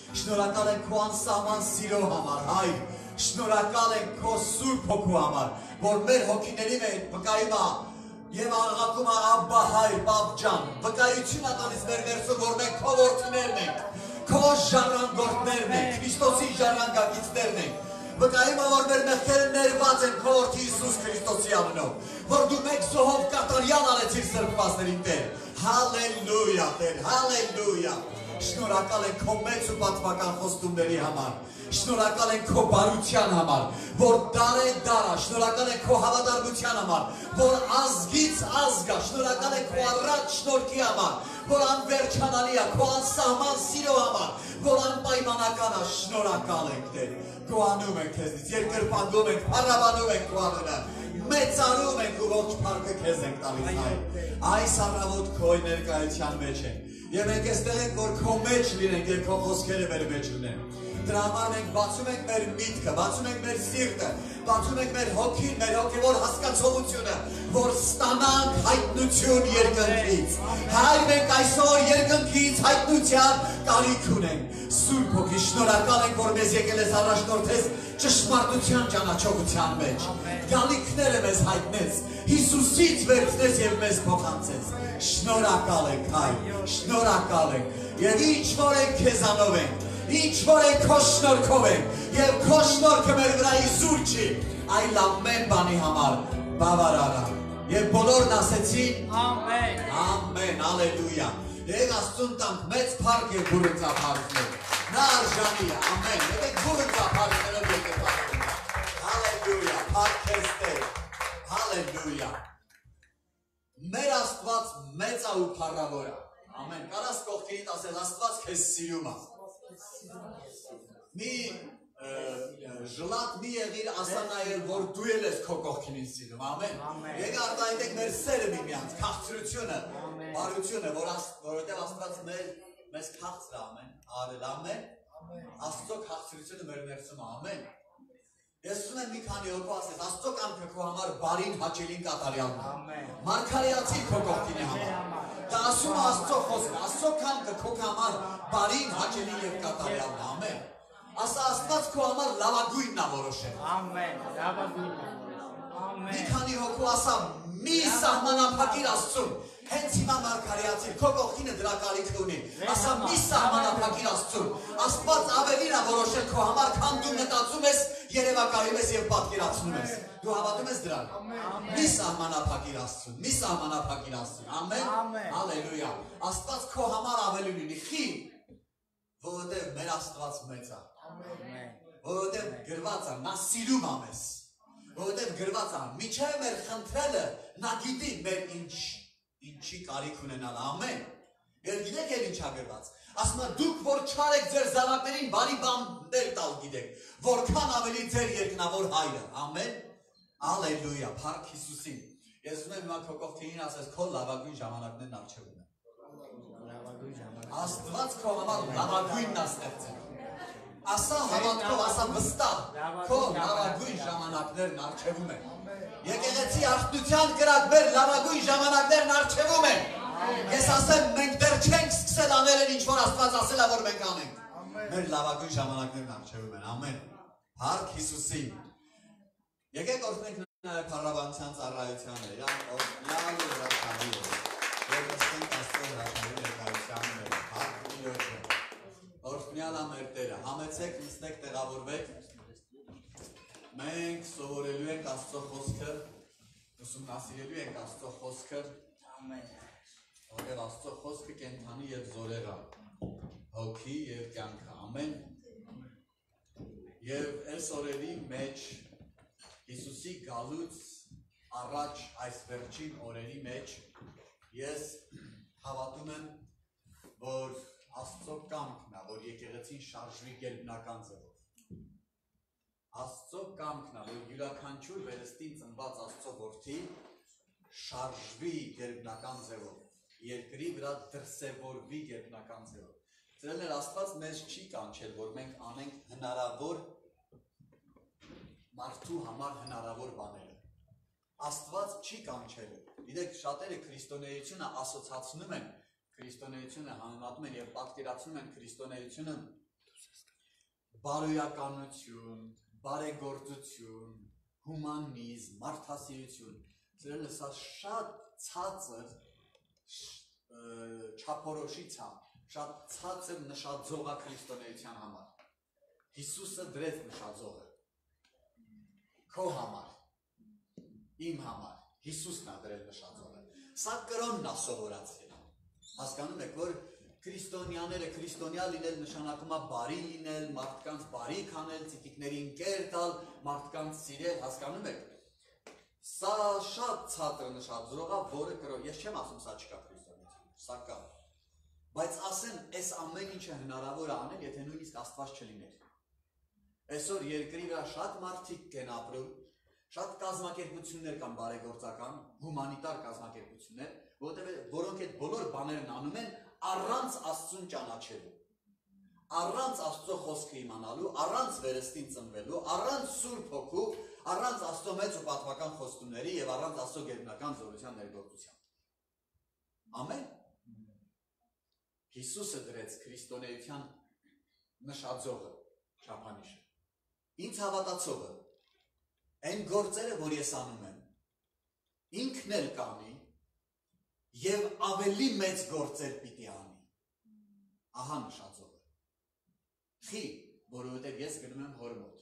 Շնորհակալ ենք քո անսահման սիրո համար, Հայր։ Շնորհակալ ենք քո Սուրբ Հոգու համար, որ մեր հոգիների մեջ վկայում է եւ աղաղակում է Աբբա Հայր, Պապ ջան, վկայություն է տալիս մեր ներսում, որ մենք քո որդիներն ենք, քո ժառանգորդներն ենք, Քրիստոսի ժառանգագիծներն ենք։ Վկայում է, որ մեր մեղքերը ներված են քո որդի Հիսուս Քրիստոսի անունով, որ դու մեկ զոհով կատարյալ արեցիր սրբվածներին Տեր։ Հալելույա, Տեր, հալելույա։ Շնորհակալ ենք քո մեծ ու պատվական խոստումների համար։ Շնորհակալ ենք քո բարության համար, որ դարե-դարա, շնորհակալ ենք քո հավատարմության համար, որ ազգից ազգա, շնորհակալ ենք քո առատ շնորհքի համար, որ անվերջանալի է, քո անսահման սիրո համար, որ անպայմանական է, շնորհակալ ենք Տեր։ Գոհանում ենք քեզնից, երկրպագում ենք, փառաբանում ենք քո անունը, մեծարում ենք ու ողջ փառքը քեզ ենք տալիս Հայր։ Այս առավոտ քո ներկայության մեջ ենք, եւ մենք այստեղ ենք, որ քո մեջ լինենք եւ քո խոսքերը մեր մեջ լինեն։ Դրա համար մենք բացում ենք մեր միտքը, բացում ենք մեր սիրտը, բացում ենք մեր հոգին, մեր հոգևոր հասկացողությունը, որ ստանանք հայտնություն երկնքից։ Հայր, մենք այսօր երկնքից հայտնության կարիք ունենք։ Սուրբ Հոգի, շնորհակալ ենք, որ մեզ եկել ես առաջնորդես ճշմարտության ճանաչողության մեջ։ Գալիքները մեզ հայտնեց, Հիսուսից վերցնես եւ մեզ փոխանցես։ Շնորհակալ ենք, Հայր, շնորհակալ ենք։ Եվ ինչ որ ենք քեզանով ենք, ինչ որ ենք քո շնորհքով ենք, եւ քո շնորհքը մեր վրայի զուր չի, այլ ամեն բանի համար բավարար է։ Եվ բոլորն ասեցին ամեն, ամեն, հալելույա։ Եվ Աստծուն տանք մեծ փառք եւ բուրըծափարներ։ Նա արժանի է, ամեն։ Եկեք բուրըծափարներով եկեք փառք։ Հալելույա, փառք քեզ Տեր։ Հալելույա։ Մեր Աստված մեծ է ու փառավոր է։ Ամեն։ Կարաս կողքինդ ասել Աստված քեզ սիրում է։ Մի ժլատ մի եղիր ասա նաև, որ դու էլ ես քո կողքինին սիրում, ամեն։ Եկա արտահայտեք մեր սերը միմյանց, քաղցրությունը, բարությունը, որովհետև Աստված մեզ քաղցր է, ամեն, արել, ամեն, Աստծո քաղցրությունը մեր ներսում է, ամեն։ Ես ուզում եմ մի քանի հոգու ասես, Աստծո կամքը քո համար բարին հաճելին կատարյալն է։ Մարգարեացի քո կողքինի համար։ Դա ասում է Աստծո խոսքը, Աստծո կամքը քո համար բարին հաճելին եւ կատարյալն է, ամեն։ Ասա Աստված քո համար լավագույնն է որոշել։ Ամեն, լավագույնն է։ Ամեն։ Մի քանի հոգու ասա մի սահմանափակիր Աստծուն։ Հենց հիմա մարգարեացի քո կողքինը դրա կարիքը ունի։ Ասա մի սահմանափակիր Աստծուն։ Աստված ավելին է որոշել քո համար, քան դու մտածում ես, երևակայում ես եւ պատկերացնում ես։ Դու հավատում ես դրան։ Մի սահմանափակիր Աստծուն, մի սահմանափակիր Աստծուն։ Ամեն։ Հալելույա։ Աստված քո համար ավելին ունի։ Խի, որովհետեւ մեր Աստված մեծ է։ Ամեն։ Որովհետեւ գրված է, նա սիրում է մեզ։ Որովհետեւ գրված է, միջև մեր խնդրելը նա գիտի մեր ինչի կարիք ունենալ, ամեն։ Եվ գիտեք էլ ինչա գրված։ Ասում է դուք որ չար եք ձեր զավակներին բարի բաներ տալ գիտեք, որքան ավելի ձեր երկնավոր Հայրը, ամեն։ Հալելույա, փառք Հիսուսին։ Ես ուզում եմ հիմա քո կողքին ասես քո լավագույն ժամանակներն առջևում են։ Աստված քո համար լավագույնն է ստեղծել։ Ասա հավատքով, ասա վստահ, քո լավագույն ժամանակներն առջևում են։ Եկեղեցի աղբնության կրակ մեր լավագույն ժամանակներն առջևում են։ Ես ասեմ, մենք դեռ չենք սկսել անել են ինչ որ Աստված ասել է, որ մենք անենք։ Մեր լավագույն ժամանակներն առջևում են, ամեն։ Փառք Հիսուսին։ Եկեք օրհնենք նաև փառաբանության ծառայությանը, լավ ու հրաշալի է։ Եվ նստենք Աստծո հրաշալի ներկայության մեջ, փառք Տիրոջը։ Օրհնյալ է մեր Տերը, համեցեք, նստեք, տեղավորվեք։ Մենք սովորելու ենք Աստծո խոսքը, ուսումնասիրելու ենք Աստծո խոսքը։ Ամեն։ Որտեղ Աստծո խոսքը կենդանի եւ զորեղ է, հոգի եւ կյանք, ամեն։ Եվ այս օրերի մեջ Հիսուսի գալուց առաջ այս վերջին օրերի մեջ ես հավատում եմ, որ Աստծո կամքն է, որ եկեղեցին շարժվի գերբնական ձևով։ Աստծո կամքն է, որ յուրաքանչյուր վերստին ծնված Աստծո որդի շարժվի գերբնական ձևով, երկրի վրա դրսևորվի գերբնական ձևով։ Ձերն էլ Աստված մեզ չի կանչել, որ մենք անենք հնարավոր մարդու համար հնարավոր բաները։ Աստված չի կանչել։ Գիտեք, շատերը քրիստոնեությունը ասոցացնում են, քրիստոնեությունը համեմատում են եւ պատկերացնում են քրիստոնեությունը բարոյականություն, բարեգործություն, հումանիզմ, մարդասիրություն, սիրելիներ, սա շատ ցածր չափորոշիչ է, շատ ցածր նշաձող է քրիստոնեության համար։ Հիսուսը դրեց նշաձողը քո համար, իմ համար, Հիսուսն է դրել նշաձողը։ Սա կրոնն է սովորացրել։ Հասկանում եք, որ քրիստոնյա լինել նշանակում է բարի լինել, մարդկանց բարիք անել, ծիծիկներին կեր տալ, մարդկանց սիրել, հասկանում եք։ Սա շատ ցածր նշաձող է, որը կրոն, ես չեմ ասում սա չկա քրիստոնեություն, սա կա։ Բայց ասեմ, այս ամեն ինչը հնարավոր է անել, եթե նույնիսկ Աստված չլիներ։ Այսօր երկրի վրա շատ մարդիկ կեն ապրում, շատ կազմակերպություններ կան բարեգործական, հումանիտար կազմակերպություններ, որոնք այդ բոլոր բաներն անում են առանց Աստծուն ճանաչելու, առանց Աստծո խոսքը իմանալու, առանց վերստին ծնվելու, առանց Սուրբ Հոգու, առանց Աստծո մեծ ու պատվական խոստումների եւ առանց Աստծո գերբնական զորության ներգործության։ Ամեն։ Հիսուսը դրեց քրիստոնեության նշաձողը, չափանիշը։ Ինձ հավատացողը այն գործերը, որ ես անում եմ, ինքն էլ կանի եւ ավելի մեծ գործեր պիտի անի։ Ահա նշաձողը։ Խի, որովհետեւ ես գնում եմ հոր մոտ։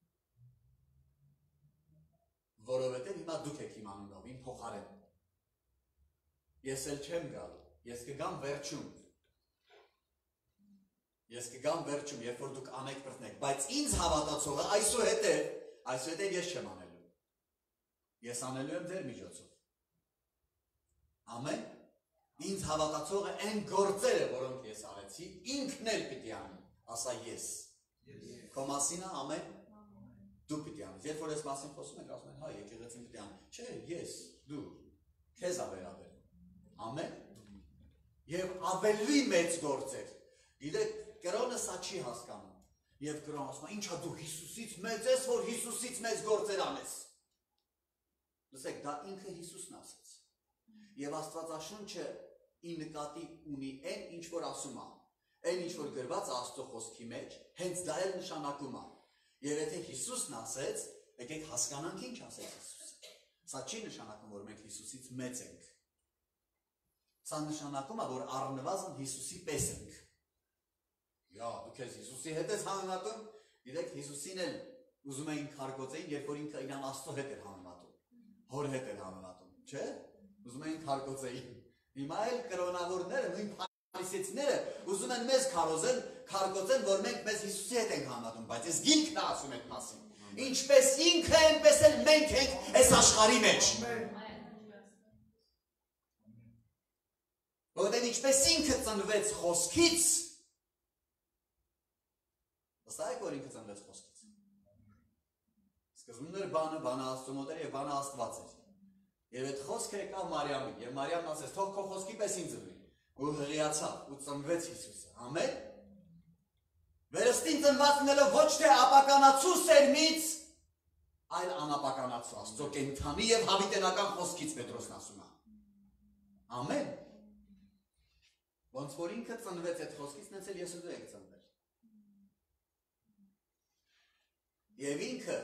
Որովհետեւ հիմա դուք եք իմ անունով, իմ փոխարեն։ Ես էլ չեմ գալու, ես կգամ վերջում։ Ես կգամ վերջում, երբ որ դուք անեք բրտնեք, բայց ինձ հավատացողը այսուհետև ես չեմ անելու։ Ես անելու եմ ձեր միջոցով։ Ամեն։ Ինձ հավատացողը այն գործերը, որոնք ես արեցի, ինքն էլ պիտի անի, ասա ես։ Քո մասին է, ամեն։ Դու պիտի անես։ Երբ որ ես մասին խոսում եք, ասում են, հա, եկեղեցին պիտի անի։ Չէ, ես, դու, քեզ ա վերաբերում։ Ամեն։ Եվ ավելի մեծ գործեր։ Գիտեք, կրոնը սա չի հասկանում։ Եվ կրոնը ասում է, ինչա դու Հիսուսից մեծ ես, որ Հիսուսից մեծ գործեր անես։ Լսեք, դա ինքը Հիսուսն ասեց։ Եվ Աստվածաշունչը ի նկատի ունի այն, ինչ որ ասում է, այն ինչ որ գրված է Աստծո խոսքի մեջ, հենց դա էլ նշանակում է։ Եվ եթե Հիսուսն ասեց, եկեք հասկանանք ինչ ասեց Հիսուսը։ Սա չի նշանակում, որ մենք Հիսուսից մեծ ենք։ Սա նշանակում է, որ առնվազն Հիսուսի պես ենք։ Յա, դուք ես Հիսուսի հետ ես համեմատում, գիտեք, Հիսուսին էլ ուզում էին քարկոծեին, երբ որ ինքը իրան Աստծո հետ էր համեմատում, հոր հետ էր համեմատում, չէ՞։ Ուզում էին քարկոծեին։ Հիմա էլ կրոնավորները, նույն փարիսեցիները ուզում են մեզ քարկոծեն, որ մենք մեզ Հիսուսի հետ ենք համեմատում, բայց այս գիրքն է ասում այդ մասին։ Ինչպես ինքը, այնպես էլ մենք ենք այս աշխարհի մեջ։ Որովհետև ինչպես ինքը ծնվեց խոսքից, վստահ եք, որ ինքը ծնվեց խոսքից։ Սկզբում էր բանը Աստծո մոտ էր եւ բանը Աստված էր։ Եվ այդ խոսքը եկավ Մարիամին, եւ Մարիամն ասեց, թող քո խոսքի պես ինձ լինի։ Ու հղիացավ ու ծնվեց Հիսուսը։ Ամեն։ Վերստին ծնված լինելով ոչ թե ապականացու սերմից, այլ անապականացու Աստծո կենդանի եւ հավիտենական խոսքից Պետրոսն ասում է։ Ամեն։ Ոնց որ ինքը ծնվեց այդ խոսքից, նենց էլ ես ու դու եք ծնվել։ Եվ ինքը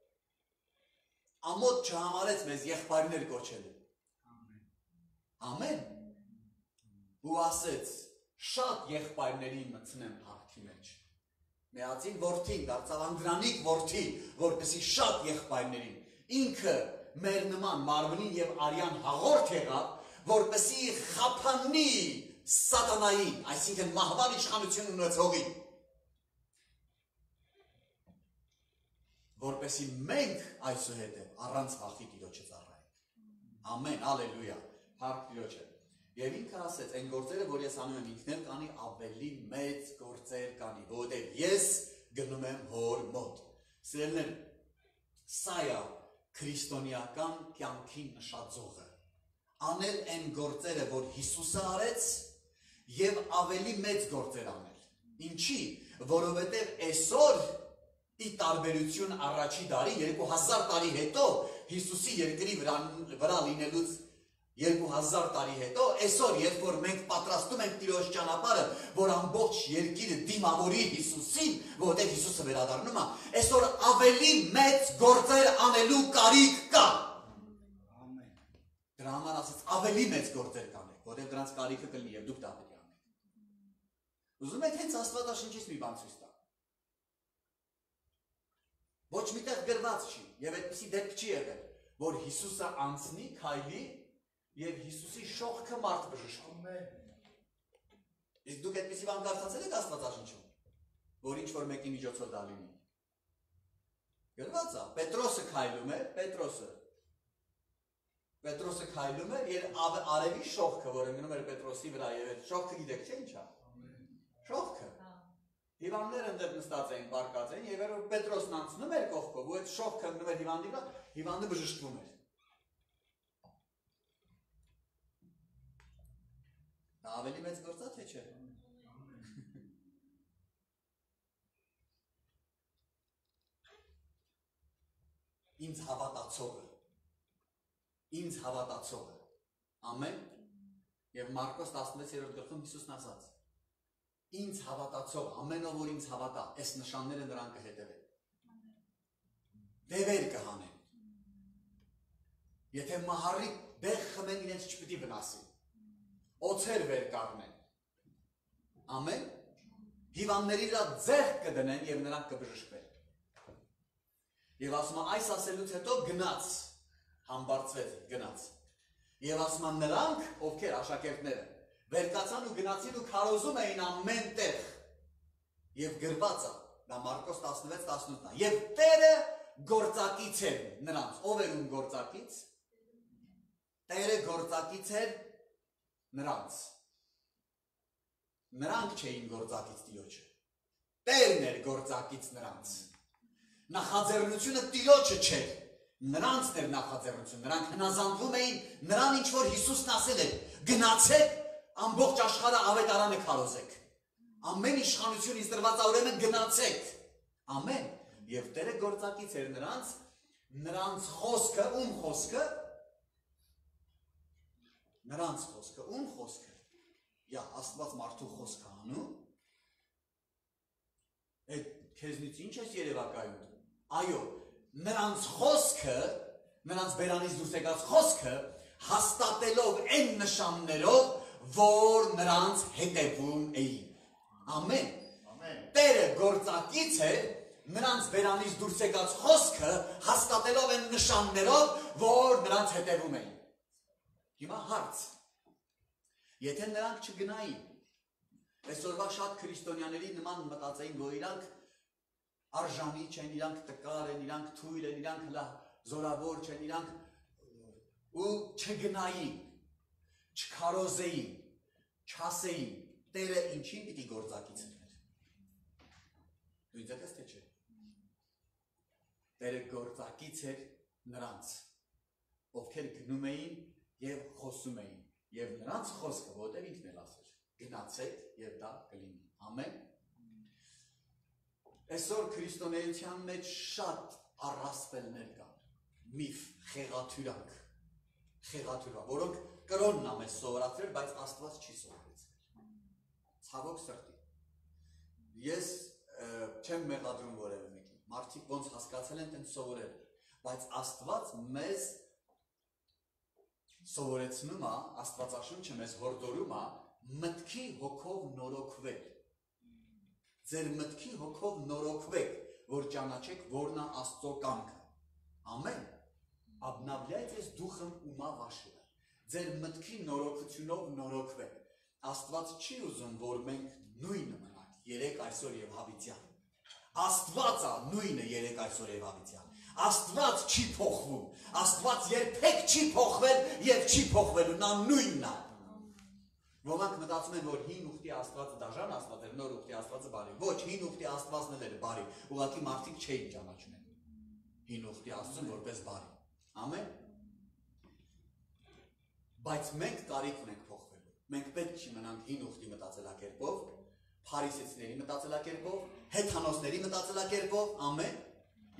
ամոթ չհամարեց մեզ եղբայրներ կոչելու։ Ամեն։ Ու ասեց, շատ եղբայրների մտցնեմ փառքի մեջ։ Մեծին որդին դարձավ անդրանիկ որդի, որպեսզի շատ եղբայրներին։ Ինքը մեր նման մարմնին եւ արյան հաղորդ եղավ, որպեսզի խափանի սատանային, այսինքն մահվան իշխանություն ունեցողին։ Որպեսզի մենք այսուհետև առանց վախի Տիրոջը ծառայենք։ Ամեն, հալելույա, փառք Տիրոջը։ Եվ ինքը ասեց, այն գործերը, որ ես անում եմ, ինքն էլ կանի ավելի մեծ գործեր կանի, որովհետև ես գնում եմ հոր մոտ։ Սիրելիներ, սա է քրիստոնեական կյանքի նշաձողը։ Անել այն գործերը, որ Հիսուսը արեց, եւ ավելի մեծ գործեր անել։ Ինչի, որովհետև այսօր ի տարբերություն առաջի դարի 2000 տարի հետո Հիսուսի երկրի վրա լինելուց 2000 տարի հետո, այսօր երբ որ մենք պատրաստում ենք Տիրոջ ճանապարհը, որ ամբողջ երկիրը դիմավորի Հիսուսին, որովհետև Հիսուսը վերադառնում է, այսօր ավելի մեծ գործեր անելու կարիք կա։ Ամեն։ Դրա համար ասած ավելի մեծ գործեր կանեք, որովհետև դրանց կարիքը կլինի եւ դուք դա պետք է անեք։ Ուզում եք հենց Աստվածաշնչից մի բան ցույց տալ։ Ոչ միտեղ գրված չի եւ այդպեսի դեպք չի եղել, որ Հիսուսը անցնի, քայլի եւ Հիսուսի շողքը մարդ բժշկում։ Իսկ դուք այդպեսի բան կարդացել եք Աստվածաշնչում, որ ինչ որ մեկի միջոցով դա լինի։ Գրված է, Պետրոսը քայլում է, Պետրոսը քայլում է եւ արևի շողքը, որը մնում էր Պետրոսի վրա եւ այդ շողքը գիտեք չէ՞ ինչա։ Շողքը։ Հիվանդները ընդդեմ նստած էին, բարկած էին, եւ երբ Պետրոսն անցնում էր կողքով, ու այդ շողքը մնում էր հիվանդի վրա, հիվանդը բժշկվում էր։ Դա ավելի մեծ գործ է, թե չէ։ Ինձ հավատացողը, ամեն, եւ Մարկոս 16-րդ գլխում Հիսուսն ասաց. Ինձ հավատացող, ամեն ով որ ինձ հավատա, այս նշանները նրան կհետևեն։ Դևեր կհանեն։ Եթե մահարի բեղ խմեն, իրենց չպետք է վնասի։ Օձեր վեր կառնեն։ Ամեն։ Հիվանդների վրա ձեռք կդնեն եւ նրանք կբժշկվեն։ Եվ ասում է այս ասելուց հետո գնաց, համբարձվեց, գնաց։ Եվ ասում է նրանք, ովքեր աշակերտները, վեր կացան ու գնացին ու քարոզում էին ամեն տեղ։ Եվ գրված է, դա Մարկոս 16-18-ն է։ Եվ Տերը գործակից էր նրանց։ Ով էր ում գործակից։ Տերը գործակից էր նրանց։ Նրանք չէին գործակից Տիրոջը։ Տերն էր գործակից նրանց։ Նախաձեռնությունը Տիրոջը չէր։ Նրանցն էր նախաձեռնություն։ Նրանք հնազանդվում էին նրան, ինչ որ Հիսուսն ասել էր. գնացեք, ամբողջ աշխարհը ավետարանը քարոզեք։ Ամեն իշխանություն ինձ տրված է, ուրեմն գնացեք։ Ամեն։ Եվ Տերը գործակից էր նրանց խոսքը, ում խոսքը։ Նրանց խոսքը, ում խոսքը։ Յա Աստված մարդու խոսքը անում։ Այդ քեզնից ինչ ես երևակայում։ Այո, նրանց խոսքը, նրանց բերանից դուրս եկած խոսքը հաստատելով այն նշաններով, որ նրանց հետևում էին։ Ամեն։ Տերը գործակից է նրանց բերանից դուրս եկած խոսքը հաստատելով այն նշաններով, որ նրանց հետևում էին։ Հիմա հարց. Եթե նրանք չգնային, այսօրվա շատ քրիստոնյաների նման մտածեին, որ իրանք արժանի չեն, իրանք տկար են, իրանք թույլ են, իրանք զորավոր չեն, իրանք ու չգնային, չքարոզեին, չասեին, Տերը ինչին պիտի գործակից էր։ Դու ինձ ես թե չէ։ Տերը գործակից էր նրանց, ովքեր գնում էին եւ խոսում էին, եւ նրանց խոսքը, որտեղ ինքն էլ ասեր, գնացեք եւ դա կլինի։ Ամեն։ Այսօր քրիստոնեության մեջ շատ առասպելներ կան, միֆ, խեղաթյուրանք, որոնք կրոնն է մեզ սովորացրել, բայց Աստված չի սովորեցրել։ Ցավոք սրտի։ Ես չեմ մեղադրում որևէ մեկին, մարդիկ ոնց հասկացել են, տենց սովորել, բայց Աստված մեզ սովորեցնում է, Աստվածաշունչը մեզ հորդորում է մտքի հոգով նորոգվել։ Ձեր մտքի հոգով նորոգվեք, որ ճանաչեք որն է Աստծո կամքը։ Ամեն։ Обновляйтесь духом ума вашего։ Ձեր մտքի նորոգությունով նորոգվեք։ Աստված չի ուզում, որ մենք նույնը մնանք երեք այսօր եւ հավիտյան։ Աստված է նույնը երեք այսօր եւ հավիտյան։ Աստված չի փոխվում։ Աստված երբեք չի փոխվել եւ չի փոխվելու, նա նույնն է։ Ոմանք մտածում են, որ հին ուխտի Աստվածը դաժան Աստված էր, նոր ուխտի Աստվածը բարի։ Ոչ, հին ուխտի Աստվածն էր բարի, ուղղակի մարդիկ չէին ճանաչում են հին ուխտի Աստծուն որպես բարի։ Ամեն։ Բայց մենք կարիք ունենք փոխվելու։ Մենք պետք չի մնանք հին ուխտի մտածելակերպով, փարիսեցիների մտածելակերպով, հեթանոսների մտածելակերպով, ամեն։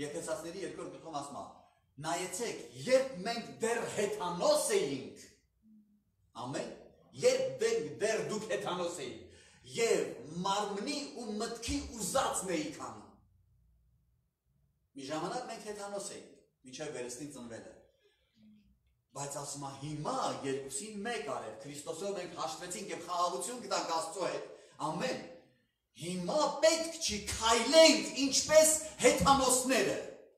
Եփեսացիների 2 գլխում ասում է. նայեցեք, երբ մենք դեռ հեթանոս էինք, Ամեն։ Երբ դեռ դուք հեթանոս էիք եւ մարմնի ու մտքի ուզածն էիք անում։ Մի ժամանակ մենք հեթանոս էինք, մինչև վերստին ծնվելը։ Բայց ասում է հիմա երկուսին մեկ արև, Քրիստոսով մենք հաշտվեցինք եւ խաղաղություն գտանք Աստծո հետ։ Ամեն։ Հիմա պետք չի քայլենք ինչպես հեթանոսները։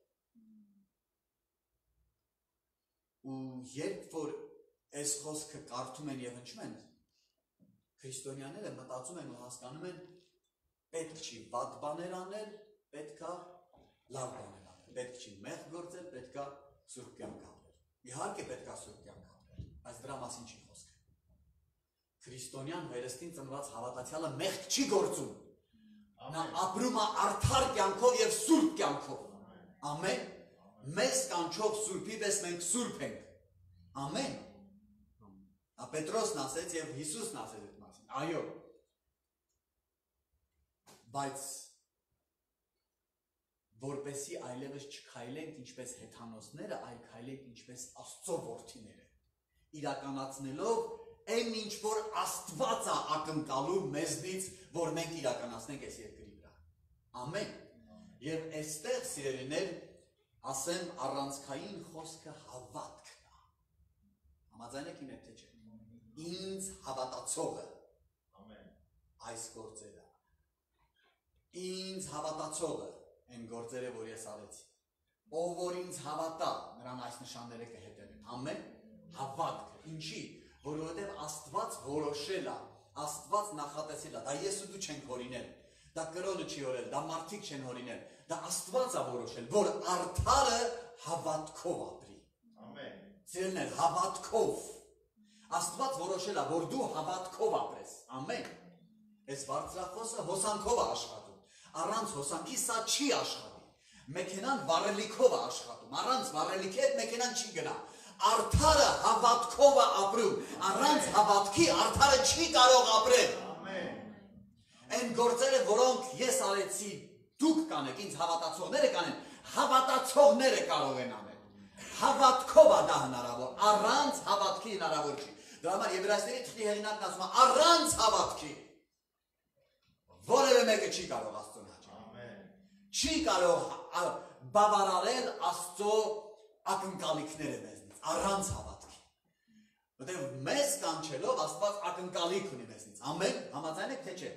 Ու երբ որ այս խոսքը կարդում են եւ հնչում են, քրիստոնյաները մտածում են ու հասկանում են պետք չի վատ բաներ անել, պետքա լավ բաներ անել, պետք չի մեղք գործել, պետքա սուրբ կյանք ապրել։ Իհարկե պետքա սուրբ կյանք ապրել, բայց դրա մասին չի խոսքը։ Քրիստոնյան վերստին ծնված հավատացյալը մեղք չի գործում։ Նա ապրում է արդար կյանքով եւ սուրբ կյանքով։ Ամեն։ Մեզ կանչող սուրբի պես մենք սուրբ ենք։ Ամեն։ Պետրոսն ասեց եւ Հիսուսն ասեց այդ մասին։ Այո։ Բայց որպեսի այլևս չքայլենք ինչպես հեթանոսները, այլ քայլենք ինչպես Աստծո որդիները, իրականացնելով այն ինչ որ Աստված է ակնկալում մեզնից, որ մենք իրականացնենք այս երկրի վրա։ Ամեն։ Եվ այստեղ սիրելիներ, ասեմ առանցքային խոսքը հավատքն է։ Համաձայն եք իմ հետ թե չէ։ Ինձ հավատացողը։ Ամեն։ Այս գործերը։ Ինձ հավատացողը այն գործերը, որ ես արեցի։ Ով որ ինձ հավատա, նրան այս նշանները կհետևեն։ Ամեն։ Հավատքը։ Ինչի՞։ Որովհետև Աստված որոշել է, Աստված նախատեսել է, դա ես ու դու չենք հորինել, դա կրոնը չի հորել, դա մարդիկ չեն հորինել, դա Աստված է որոշել, որ արդարը հավատքով ապրի։ Ամեն։ Սիրելիներ, հավատքով։ Աստված որոշել է, որ դու հավատքով ապրես։ Ամեն։ Այս բարձրախոսը հոսանքով է աշխատում, առանց հոսանքի սա չի աշխատի։ Մեքենան վառելիքով է աշխատում, առանց վառելիքի հետ մեքենան չի գնա։ Արդարը հավատքով է ապրում, առանց հավատքի արդարը չի կարող ապրել։ Այն գործերը, որոնք ես արեցի, դուք կանեք, ինձ հավատացողները կանեն, հավատացողները կարող են անել։ Հավատքով է դա հնարավոր, առանց հավատքի հնարավոր չի։ Դրա համար Եբրայեցիների թղթի հեղինակն ասում է, առանց հավատքի որևէ մեկը չի կարող Աստծուն հաճել։ Չի կարող բավարարել Աստծո ակնկալիքները մեզնից, առանց հավատքի։ Որտեղ մեզ կանչելով Աստված ակնկալիք ունի մեզնից։ Ամեն, համաձայն եք թե չէ։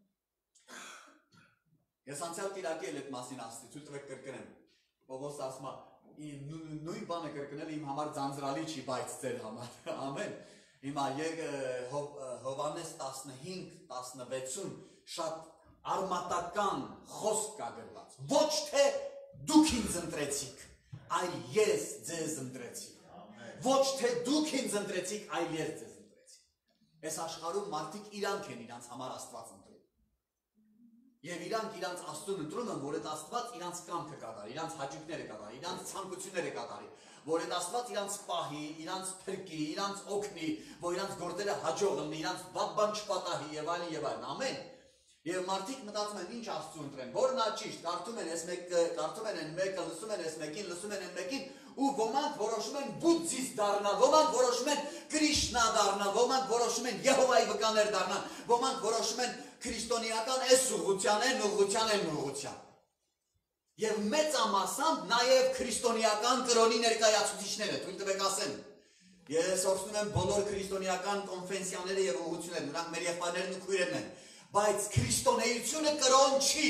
Ես անցյալ կիրակի էլ այդ մասին ասեցի, ցույց տվեք կրկնեմ։ Պողոս ասում է, նույն բանը կրկնել իմ համար ձանձրալի չի, բայց ձեր համար։ Ամեն։ Հիմա Հովհաննես 15-16-ում շատ արմատական խոսք կա գրված։ Ոչ թե դուք ինձ ընտրեցիք, այլ ես ձեզ ընտրեցի։ Ոչ թե դուք ինձ ընտրեցիք, այլ ես ձեզ ընտրեցի։ Այս աշխարհում մարդիկ իրանք են իրանց համար Աստված ընտրում։ Եվ իրանք իրանց Աստծուն ընտրում են, որ այդ Աստված իրանց կամքը կատարի, իրանց հաճույքները կատարի, իրանց ցանկությունները կատարի, որ այդ Աստված իրանց պահի, իրանց փրկի, իրանց օգնի, որ իրանց գործերը հաջող լինի, իրանց վատ բան չպատահի եւ այլն եւ այլն։ Ամեն։ Եվ մարդիկ մտածում են ինչ Աստծու ընտրեն, որն է ճիշտ, կարդում են այս մեկը, կարդում են այն մեկը, լսում են այս մեկին, լսում են այն մեկին, ու ոմանք որոշում են բուդդիստ դառնալ, ոմանք որոշում են Կրիշնա դառնալ, ոմանք որոշում են Եհովայի վկաներ դառնալ, ոմանք որոշում են քրիստոնեական այս ուղղության, այն ուղղության, այն ուղղության։ Եվ մեծամասամբ նաև քրիստոնեական կրոնի ներկայացուցիչները, թույլ տվեք ասեմ։ Ես օրհնում եմ բոլոր քրիստոնեական կոնֆեսիաները եւ ուղղությունները, նրանք մեր եղբայրներն ու քույրերն են, բայց քրիստոնեությունը կրոն չի։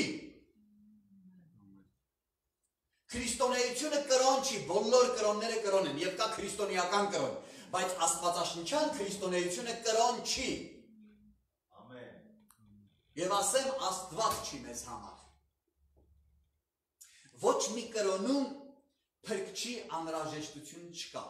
Քրիստոնեությունը կրոն չի, բոլոր կրոնները կրոն են, եւ կա քրիստոնեական կրոն, բայց աստվածաշնչյան քրիստոնեությունը կրոն չի։ Ամեն։ Եվ ասեմ, Աստված չի մեզ համար։ Ոչ մի կրոնում փրկչի անհրաժեշտություն չկա։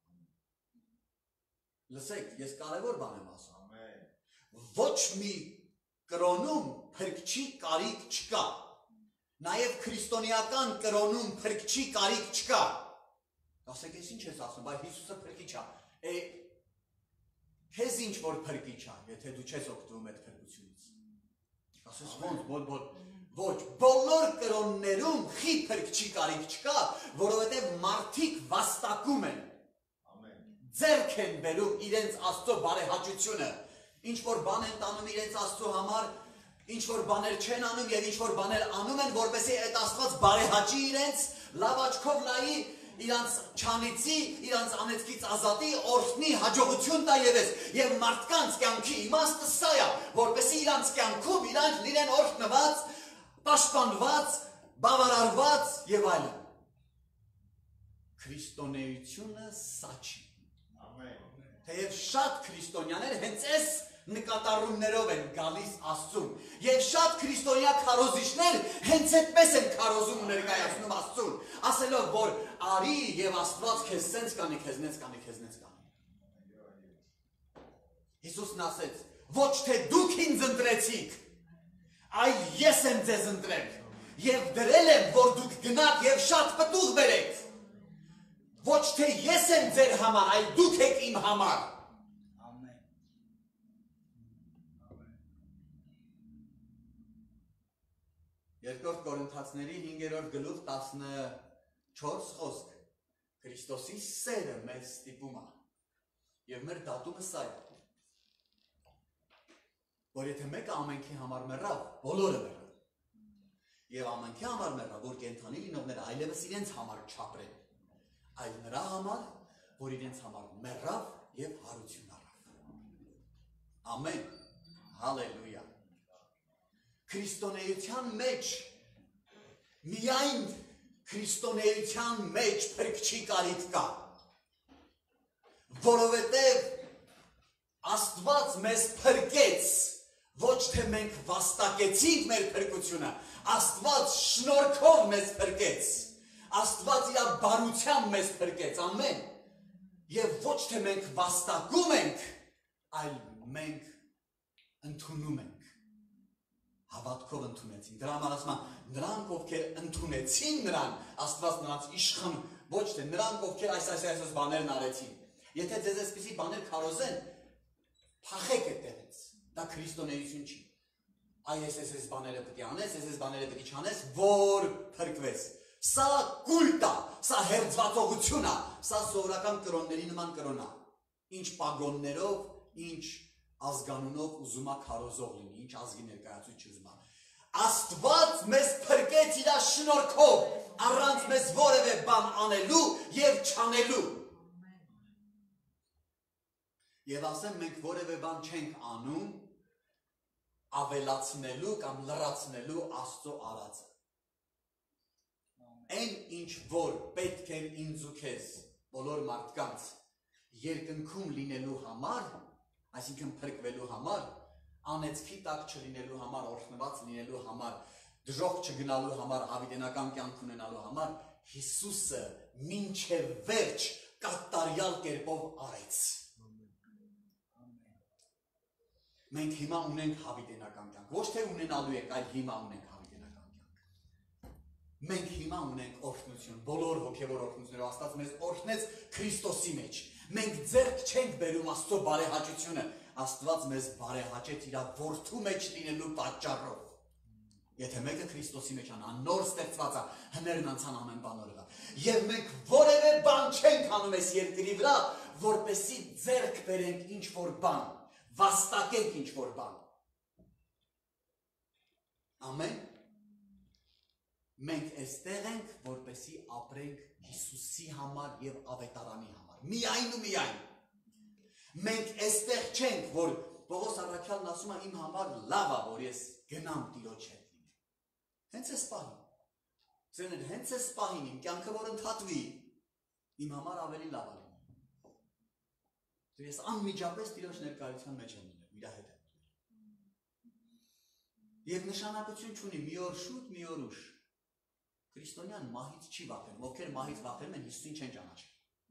Լսեք, ես կարևոր բան եմ ասում։ Ամեն։ Ոչ մի կրոնում փրկչի կարիք չկա։ Նաև քրիստոնեական կրոնում փրկչի կարիք չկա։ Ասեք, ես ինչ ես ասում, բայց Հիսուսը փրկիչ է։ Քեզ ինչ որ փրկիչ է, եթե դու չես օգտվում այդ փրկությունից։ Ասես ոնց, ոչ, բոլոր կրոններում խի փրկչի կարիք չկա, որովհետև մարդիկ վաստակում են։ Ամեն։ ձեռք են բերում իրենց Աստծո բարեհաճությունը, ինչ որ բան են տանում իրենց Աստծո համար, ինչ որ բաներ չեն անում եւ ինչ որ բաներ անում են, որպեսզի այդ Աստված բարեհաճի իրենց, լավ աչքով նայի, իրանց չանիծի, իրանց անեծքից ազատի, օրհնի, հաջողություն տա եւս եւ մարդկանց կյանքի իմաստը սա է, որպեսզի իրանց կյանքում իրանք լինեն օրհնված, պաշտպանված, բավարարված եւ այլն։ Քրիստոնեությունը սա չի։ Ամեն։ Թեև շատ քրիստոնյաներ հենց այս նկատառումներով են գալիս Աստծուն եւ շատ քրիստոնյա քարոզիչներ հենց այդպես են քարոզում ու ներկայացնում Աստծուն, ասելով որ արի եւ Աստված քեզ սենց կանի, քեզնից կանի, քեզնից կանի։ Հիսուսն ասեց. ոչ թե դուք ինձ ընտրեցիք, այլ ես եմ ձեզ ընտրել եւ դրել եմ որ դուք գնաք եւ շատ պտուղ բերեք։ Ոչ թե ես եմ ձեր համար, այլ դուք եք իմ համար։ Երկրորդ Կորինթացների 5-րդ գլուխ 14 խոսք Քրիստոսի սերը մեզ ստիպում է եւ մեր դատումը սա է որ եթե մեկը ամենքի համար մեռավ, բոլորը մեռան եւ ամենքի համար մեռավ, որ կենթանի լինողները այլևս իրենց համար չապրեն, այլ նրա համար, որ իրենց համար մեռավ եւ հարություն առավ։ Ամեն։ Հալելույա։ Քրիստոնեության մեջ միայն քրիստոնեության մեջ փրկչի կարիք կա, որովհետև Աստված մեզ փրկեց, ոչ թե մենք վաստակեցինք մեր փրկությունը, Աստված շնորհքով մեզ փրկեց, Աստված իր բարությամբ մեզ փրկեց, ամեն, եւ ոչ թե մենք վաստակում ենք, այլ մենք ընդունում ենք։ Հավատքով ընդունեցին։ Դրա համար ասում եմ, նրանք ովքեր ընդունեցին նրան, Աստված նրանց իշխան, ոչ թե նրանք ովքեր այս բաներն արեցին։ Եթե ձեզ այսպիսի բաներ քարոզեն, փախեք այդտեղից։ Դա քրիստոնեություն չի։ Այս բաները պետք է անես, այս բաները պետք է չանես, որ փրկվես։ Սա կուլտ է, սա հերձվածողություն է, սա սովորական կրոնների նման կրոն է։ Ինչ պագոններով, ինչ ազգանունով ուզում է քարոզող լինի, ինչ ազգի ներկայացուցիչ ուզում է։ Աստված մեզ փրկեց իր շնորհքով, առանց մեզ որևէ բան անելու եւ չանելու։ Եվ ասեմ, մենք որևէ բան չենք անում ավելացնելու կամ լրացնելու Աստծո արածը։ Այն ինչ որ պետք է ինձ ու քեզ, բոլոր մարդկանց երկնքում լինելու համար, այսինքն փրկվելու համար, անեծքի տակ չլինելու համար, օրհնված լինելու համար, դժոխք չգնալու համար, հավիտենական կյանք ունենալու համար, Հիսուսը մինչև վերջ կատարյալ կերպով արեց։ Մենք հիմա ունենք հավիտենական կյանք, ոչ թե ունենալու ենք, այլ հիմա ունենք հավիտենական կյանք։ Մենք հիմա ունենք օրհնություն, բոլոր հոգևոր օրհնությունները, Աստված մեզ օրհնեց Քրիստոսի մեջ։ Մենք ձեռք չենք բերում Աստծո բարեհաճությունը, Աստված մեզ բարեհաճեց իր որդու մեջ լինելու պատճառով։ Եթե մեկը Քրիստոսի մեջ անա, նոր ստեղծված է, հներն անցան ամեն բանորը։ Եվ մենք որևէ բան չենք անում այս երկրի վրա, որպեսզի ձեռք բերենք ինչ որ բան, վաստակենք ինչ որ բան։ Ամեն։ Մենք այստեղ ենք, որպեսզի ապրենք Հիսուսի համար եւ ավետարանի համար։ Միայն ու միայն։ Մենք այստեղ չենք, որ Պողոս առաքյալն ասում է իմ համար լավ է, որ ես գնամ Տիրոջ հետ լինեմ։ Հենց էս պահին։ Ձեներ հենց էս պահին իմ կյանքը որ ընդհատվի, իմ համար ավելի լավ է լինի։ Ես անմիջապես Տիրոջ ներկայության մեջ եմ լինում, իր հետ եմ։ Եվ նշանակություն չունի մի օր շուտ, մի օր ուշ։ Քրիստոնյան մահից չի վախենում, ովքեր մահից վախենում են, Հիսուսին չեն ճանաչել։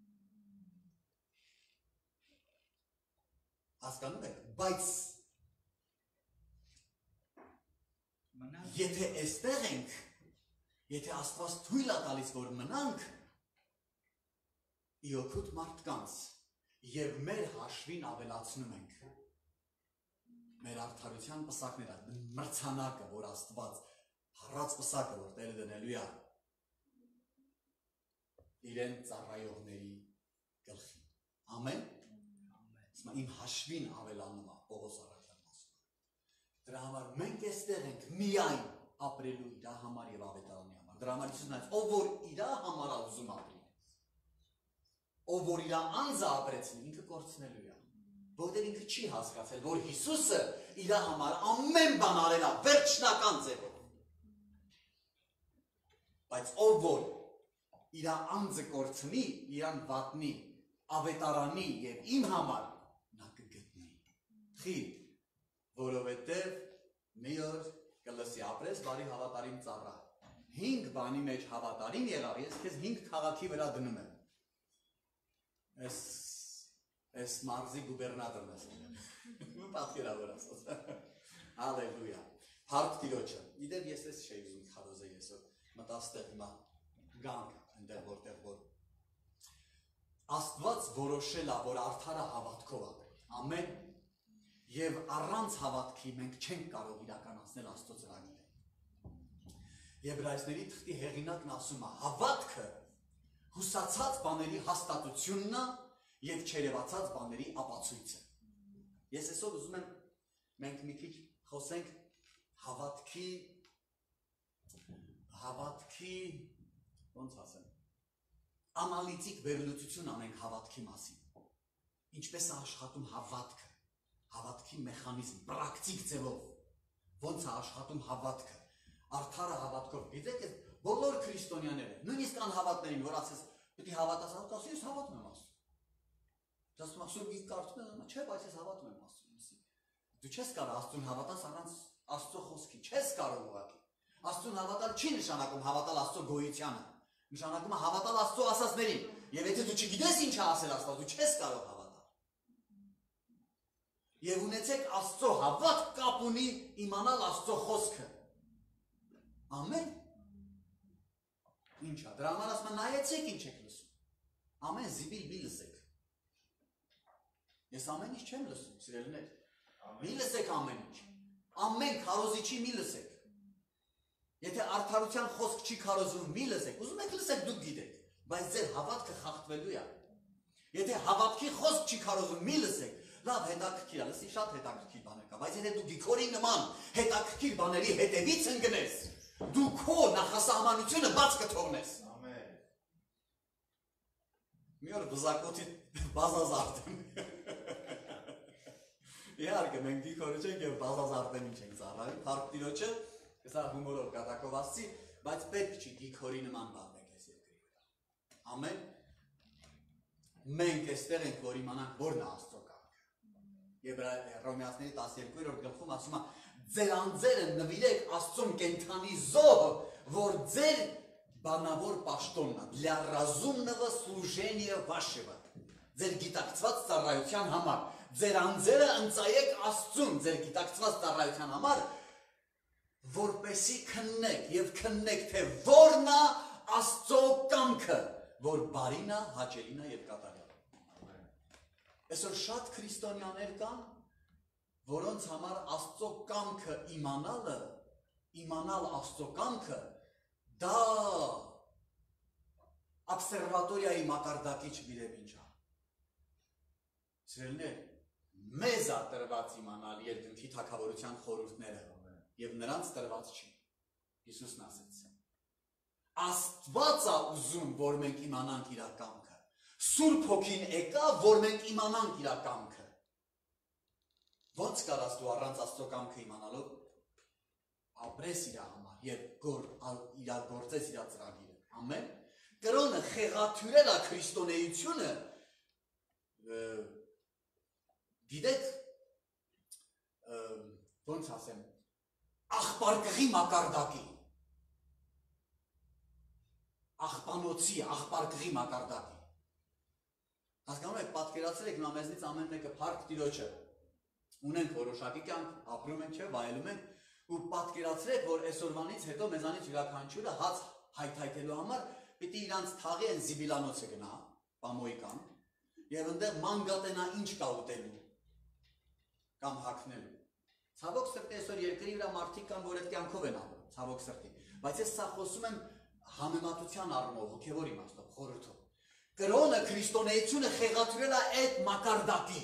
Հասկանում եք, բայց եթե այստեղ ենք, եթե Աստված թույլ է տալիս, որ մնանք, իօգուտ մարդկանց եւ մեր հաշվին ավելացնում ենք մեր արդարության պսակները, մրցանակը, որ Աստված հառած պսակը, որ Տերը դնելու է իրեն ծառայողների գլխին։ Ամեն։ Իսկ իմ հաշվին ավելանում է Պողոս առաքյալն ասում։ Դրա համար մենք այստեղ ենք միայն ապրելու իր համար եւ ավետարանի համար։ Դրա համար Հիսուսն ասաց, ով որ իր համար ուզում ապրի, ով որ իր անձը ապրեցնի, ինքը կորցնելու է։ Որտեղ ինքը չի հասկացել, որ Հիսուսը իր համար ամեն բան արել է վերջնական ձևով։ Բայց ով որ իր անձը կորցնի, իրան վատնի, ավետարանի եւ իմ համար նա կգտնի։ Խի, որովհետեւ մի օր կլսի ապրես բարի հավատարիմ ծառա։ 5 բանի մեջ հավատարիմ եղավ, ես քեզ 5 քաղաքի վրա դնում եմ։ Այս մարզի գուբերնատորն ես։ Ու պատկերավոր ասած։ Հալելույա։ Հարկ Տիրոջը։ Իդեպ ես էս չէի ուզում խարոզել այսօր։ Մտաստեղ հիմա գանք այնտեղ որտեղ որ Աստված որոշել է, որ արդարը հավատքով ապրի։ Ամեն։ Եվ առանց հավատքի մենք չենք կարող իրականացնել Աստծո ծրագիրը։ Եբրայեցիների թղթի հեղինակն ասում է, հավատքը հուսացած բաների հաստատությունն է եւ չերևացած բաների ապացույցը։ Ես այսօր ուզում եմ մենք մի քիչ խոսենք հավատքի ոնց ասեմ անալիտիկ վերլուծություն անենք հավատքի մասին։ Ինչպես է աշխատում հավատքը, հավատքի մեխանիզմ, պրակտիկ ձևով, ոնց է աշխատում հավատքը, արդարը հավատքով։ Գիտեք, բոլոր քրիստոնյաները, նույնիսկ անհավատներին, որ ասես, պետք է հավատաս, ասես, ես հավատում եմ Աստծուն։ Դասում ասում գիք կարդում եմ, չէ, բայց ես հավատում եմ Աստծուն։ Դու չես կարող Աստծուն հավատաս առանց Աստծո խոսքի, չես կարող ուղղակի։ Աստծուն հավատալ չի նշանակում հավատալ Աստծո գոյությանը, նշանակում է հավատալ Աստծո ասածներին։ Եվ եթե դու չգիտես ինչ է ասել Աստված, դու չես կարող հավատալ։ Եվ ունեցեք Աստծո հավատք կապ ունի իմանալ Աստծո խոսքը։ Ամեն։ Ինչ է, դրա համար ասում եմ նայեցեք ինչ եք լսում։ Ամեն զիբիլ մի լսեք։ Ես ամեն ինչ չեմ լսում, սիրելիներ։ Մի լսեք ամեն ինչ։ Ամեն քարոզիչի մի լսեք։ Եթե արդարության խոսք չի քարոզում, մի լսեք։ Ուզում եք լսեք, դուք գիտեք, բայց ձեր հավատքը խախտվելու է։ Եթե հավատքի խոսք չի քարոզում, մի լսեք։ Լավ, հետաքրքիր է, լսի շատ հետաքրքիր բաներ կա, բայց եթե դու Գիգորի նման հետաքրքիր բաների հետևից ընկնես, դու քո նախասահմանությունը բաց կթողնես։ Ամեն։ Մի օր բզակոթի բազազարդեմ։ Իհարկե, մենք Գիգորը չենք և բազազարդեմ ինչ ենք ծառայում, Հարկ Տիրոջը, հեսա հումորով կատակով ասցի, բայց պետք չի Գիգորի նման բաղվենք ես երկրի վրա։ Ամեն։ Մենք էստեղ ենք, որ իմանանք որն է Աստծո կամքը։ Եվ Հռոմեացիների 12-րդ գլխում ասում է, ձեր անձերը նվիրեք Աստծուն կենդանի զոհը, որ ձեր բանավոր պաշտոնն է, для разумного служения вашего, ձեր գիտակցված ծառայության համար, ձեր անձերը ընծայեք Աստծուն, ձեր գիտակցված ծառայության համար, որպեսի քննեք եւ քննեք, թե որն է Աստծո կամքը, որ բարին է, հաճելին է եւ կատարյալ։ Այսօր շատ քրիստոնյաներ կան, որոնց համար Աստծո կամքը իմանալ Աստծո կամքը, դա observatoriայի մակարդակի չգիտեմ ինչ է։ Սիրելիներ, մեզ է տրված իմանալ երկնքի թագավորության խորհուրդները եւ նրանց տրված չի։ Հիսուսն ասեց. Աստված է ուզում, որ մենք իմանանք իր կամքը։ Սուրբ Հոգին եկա, որ մենք իմանանք իր կամքը։ Ոնց կարաս դու առանց Աստծո կամքը իմանալով ապրես իր համար եւ իրագործես իր ծրագիրը։ Ամեն։ Կրոնը խեղաթյուրել է քրիստոնեությունը, գիտեք, ոնց ասեմ, աղբարկղի մակարդակի, աղբանոցի, աղբարկղի մակարդակի։ Հասկանում եք, պատկերացրել եք, նա մեզնից ամեն մեկը Հարկ Տիրոջը ունենք որոշակի կյանք, ապրում ենք, չէ, վայելում ենք, ու պատկերացրեք, որ այսօրվանից հետո մեզանից յուրաքանչյուրը հաց հայթայթելու համար պիտի իրանց թաղի են զիբիլանոցը գնա, պամոյկան, եւ ընդեղ մանգատենա ինչ կա ուտելու կամ հագնելու։ Ցավոք սրտի այսօր երկրի վրա մարդիկ կան, որ այդ կյանքով են ապրում, ցավոք սրտի, բայց ես սա խոսում եմ համեմատության առումով, հոգևոր իմաստով, խորհրդով։ Կրոնը քրիստոնեությունը խեղաթյուրել է այդ մակարդակի։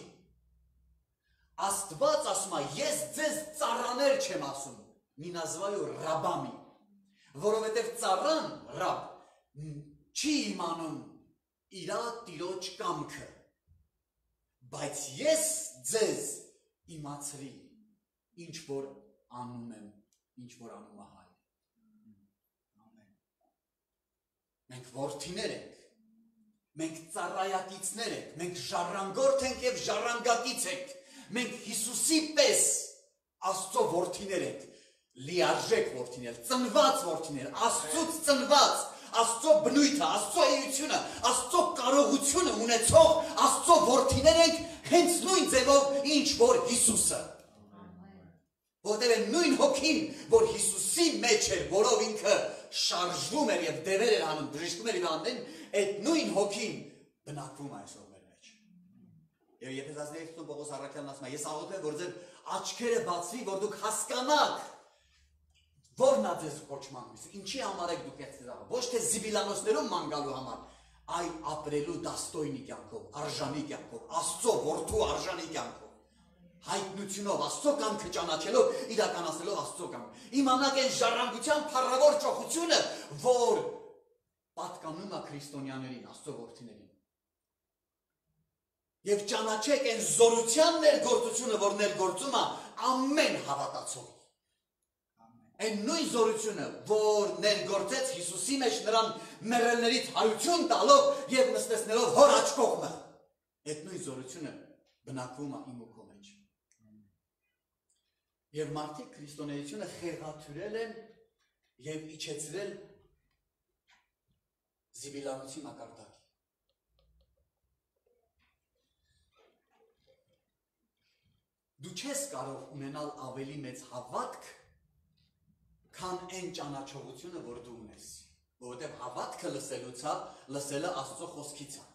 Աստված ասում է, ես ձեզ ծառաներ չեմ ասում, մի նազվայու ռաբամի, որովհետև ծառան ռաբ չի իմանում իրա տիրոջ կամքը, բայց ես ձեզ իմացրի, ինչ որ անում եմ, ինչ որ անում է հայր։ Մենք որդիներ ենք, մենք ծառայակիցներ ենք, մենք ժառանգորդ ենք և ժառանգակից ենք, մենք Հիսուսի պես Աստծո որդիներ ենք, լիարժեք որդիներ, ծնված որդիներ, Աստծուց ծնված, Աստծո բնույթը, Աստծո էությունը, Աստծո կարողությունը ունեցող Աստծո որդիներ ենք, հենց նույն ձևով ինչ որ Հիսուսը։ Որտեղ է նույն հոգին, որ Հիսուսի մեջ էր, որով ինքը շարժվում էր և դևեր էր անում, բժիշկում էր իվանդեն, այդ նույն հոգին բնակվում է այսօր մեր մեջ։ Եվ Եփեսացիներին 50 Պողոս առաքյալն ասում է, ես աղոթում եմ, որ ձեր աչքերը բացվի, որ դուք հասկանաք, որն է ձեզ կոչման հույսը, ինչի համար եք դուք այդ ծրագը, ոչ թե զիբիլանոցներում ման գալու համար, այլ ապրելու դաստոյնի կյանքով, արժանի կյանքով, Աստծո որդու արժանի կյանքով, հայտնությունով, Աստծո կամքը ճանաչելով, իրականացնելով Աստծո կամքը։ Իմանաք այն ժառանգության փառավոր ճոխությունը, որ պատկանում է քրիստոնյաներին, Աստծո որդիներին։ Եվ ճանաչեք այն զորության ներգործությունը, որ ներգործում է ամեն հավատացողի։ Այն նույն զորությունը, որ ներգործեց Հիսուսի մեջ նրան մեռելներից հարություն տալով և նստեցնելով հոր աջ կողմը, այդ նույն զորությունը բնակվում է իմ ու քո մեջ։ Եվ մարդիկ քրիստոնեությունը խեղաթյուրել են և իջեցրել զիբիլանոցի մակարդակի։ Դու չես կարող ունենալ ավելի մեծ հավատք, քան այն ճանաչողությունը, որ դու ունես, որովհետև հավատքը լսելուց է, լսելը Աստծո խոսքից է։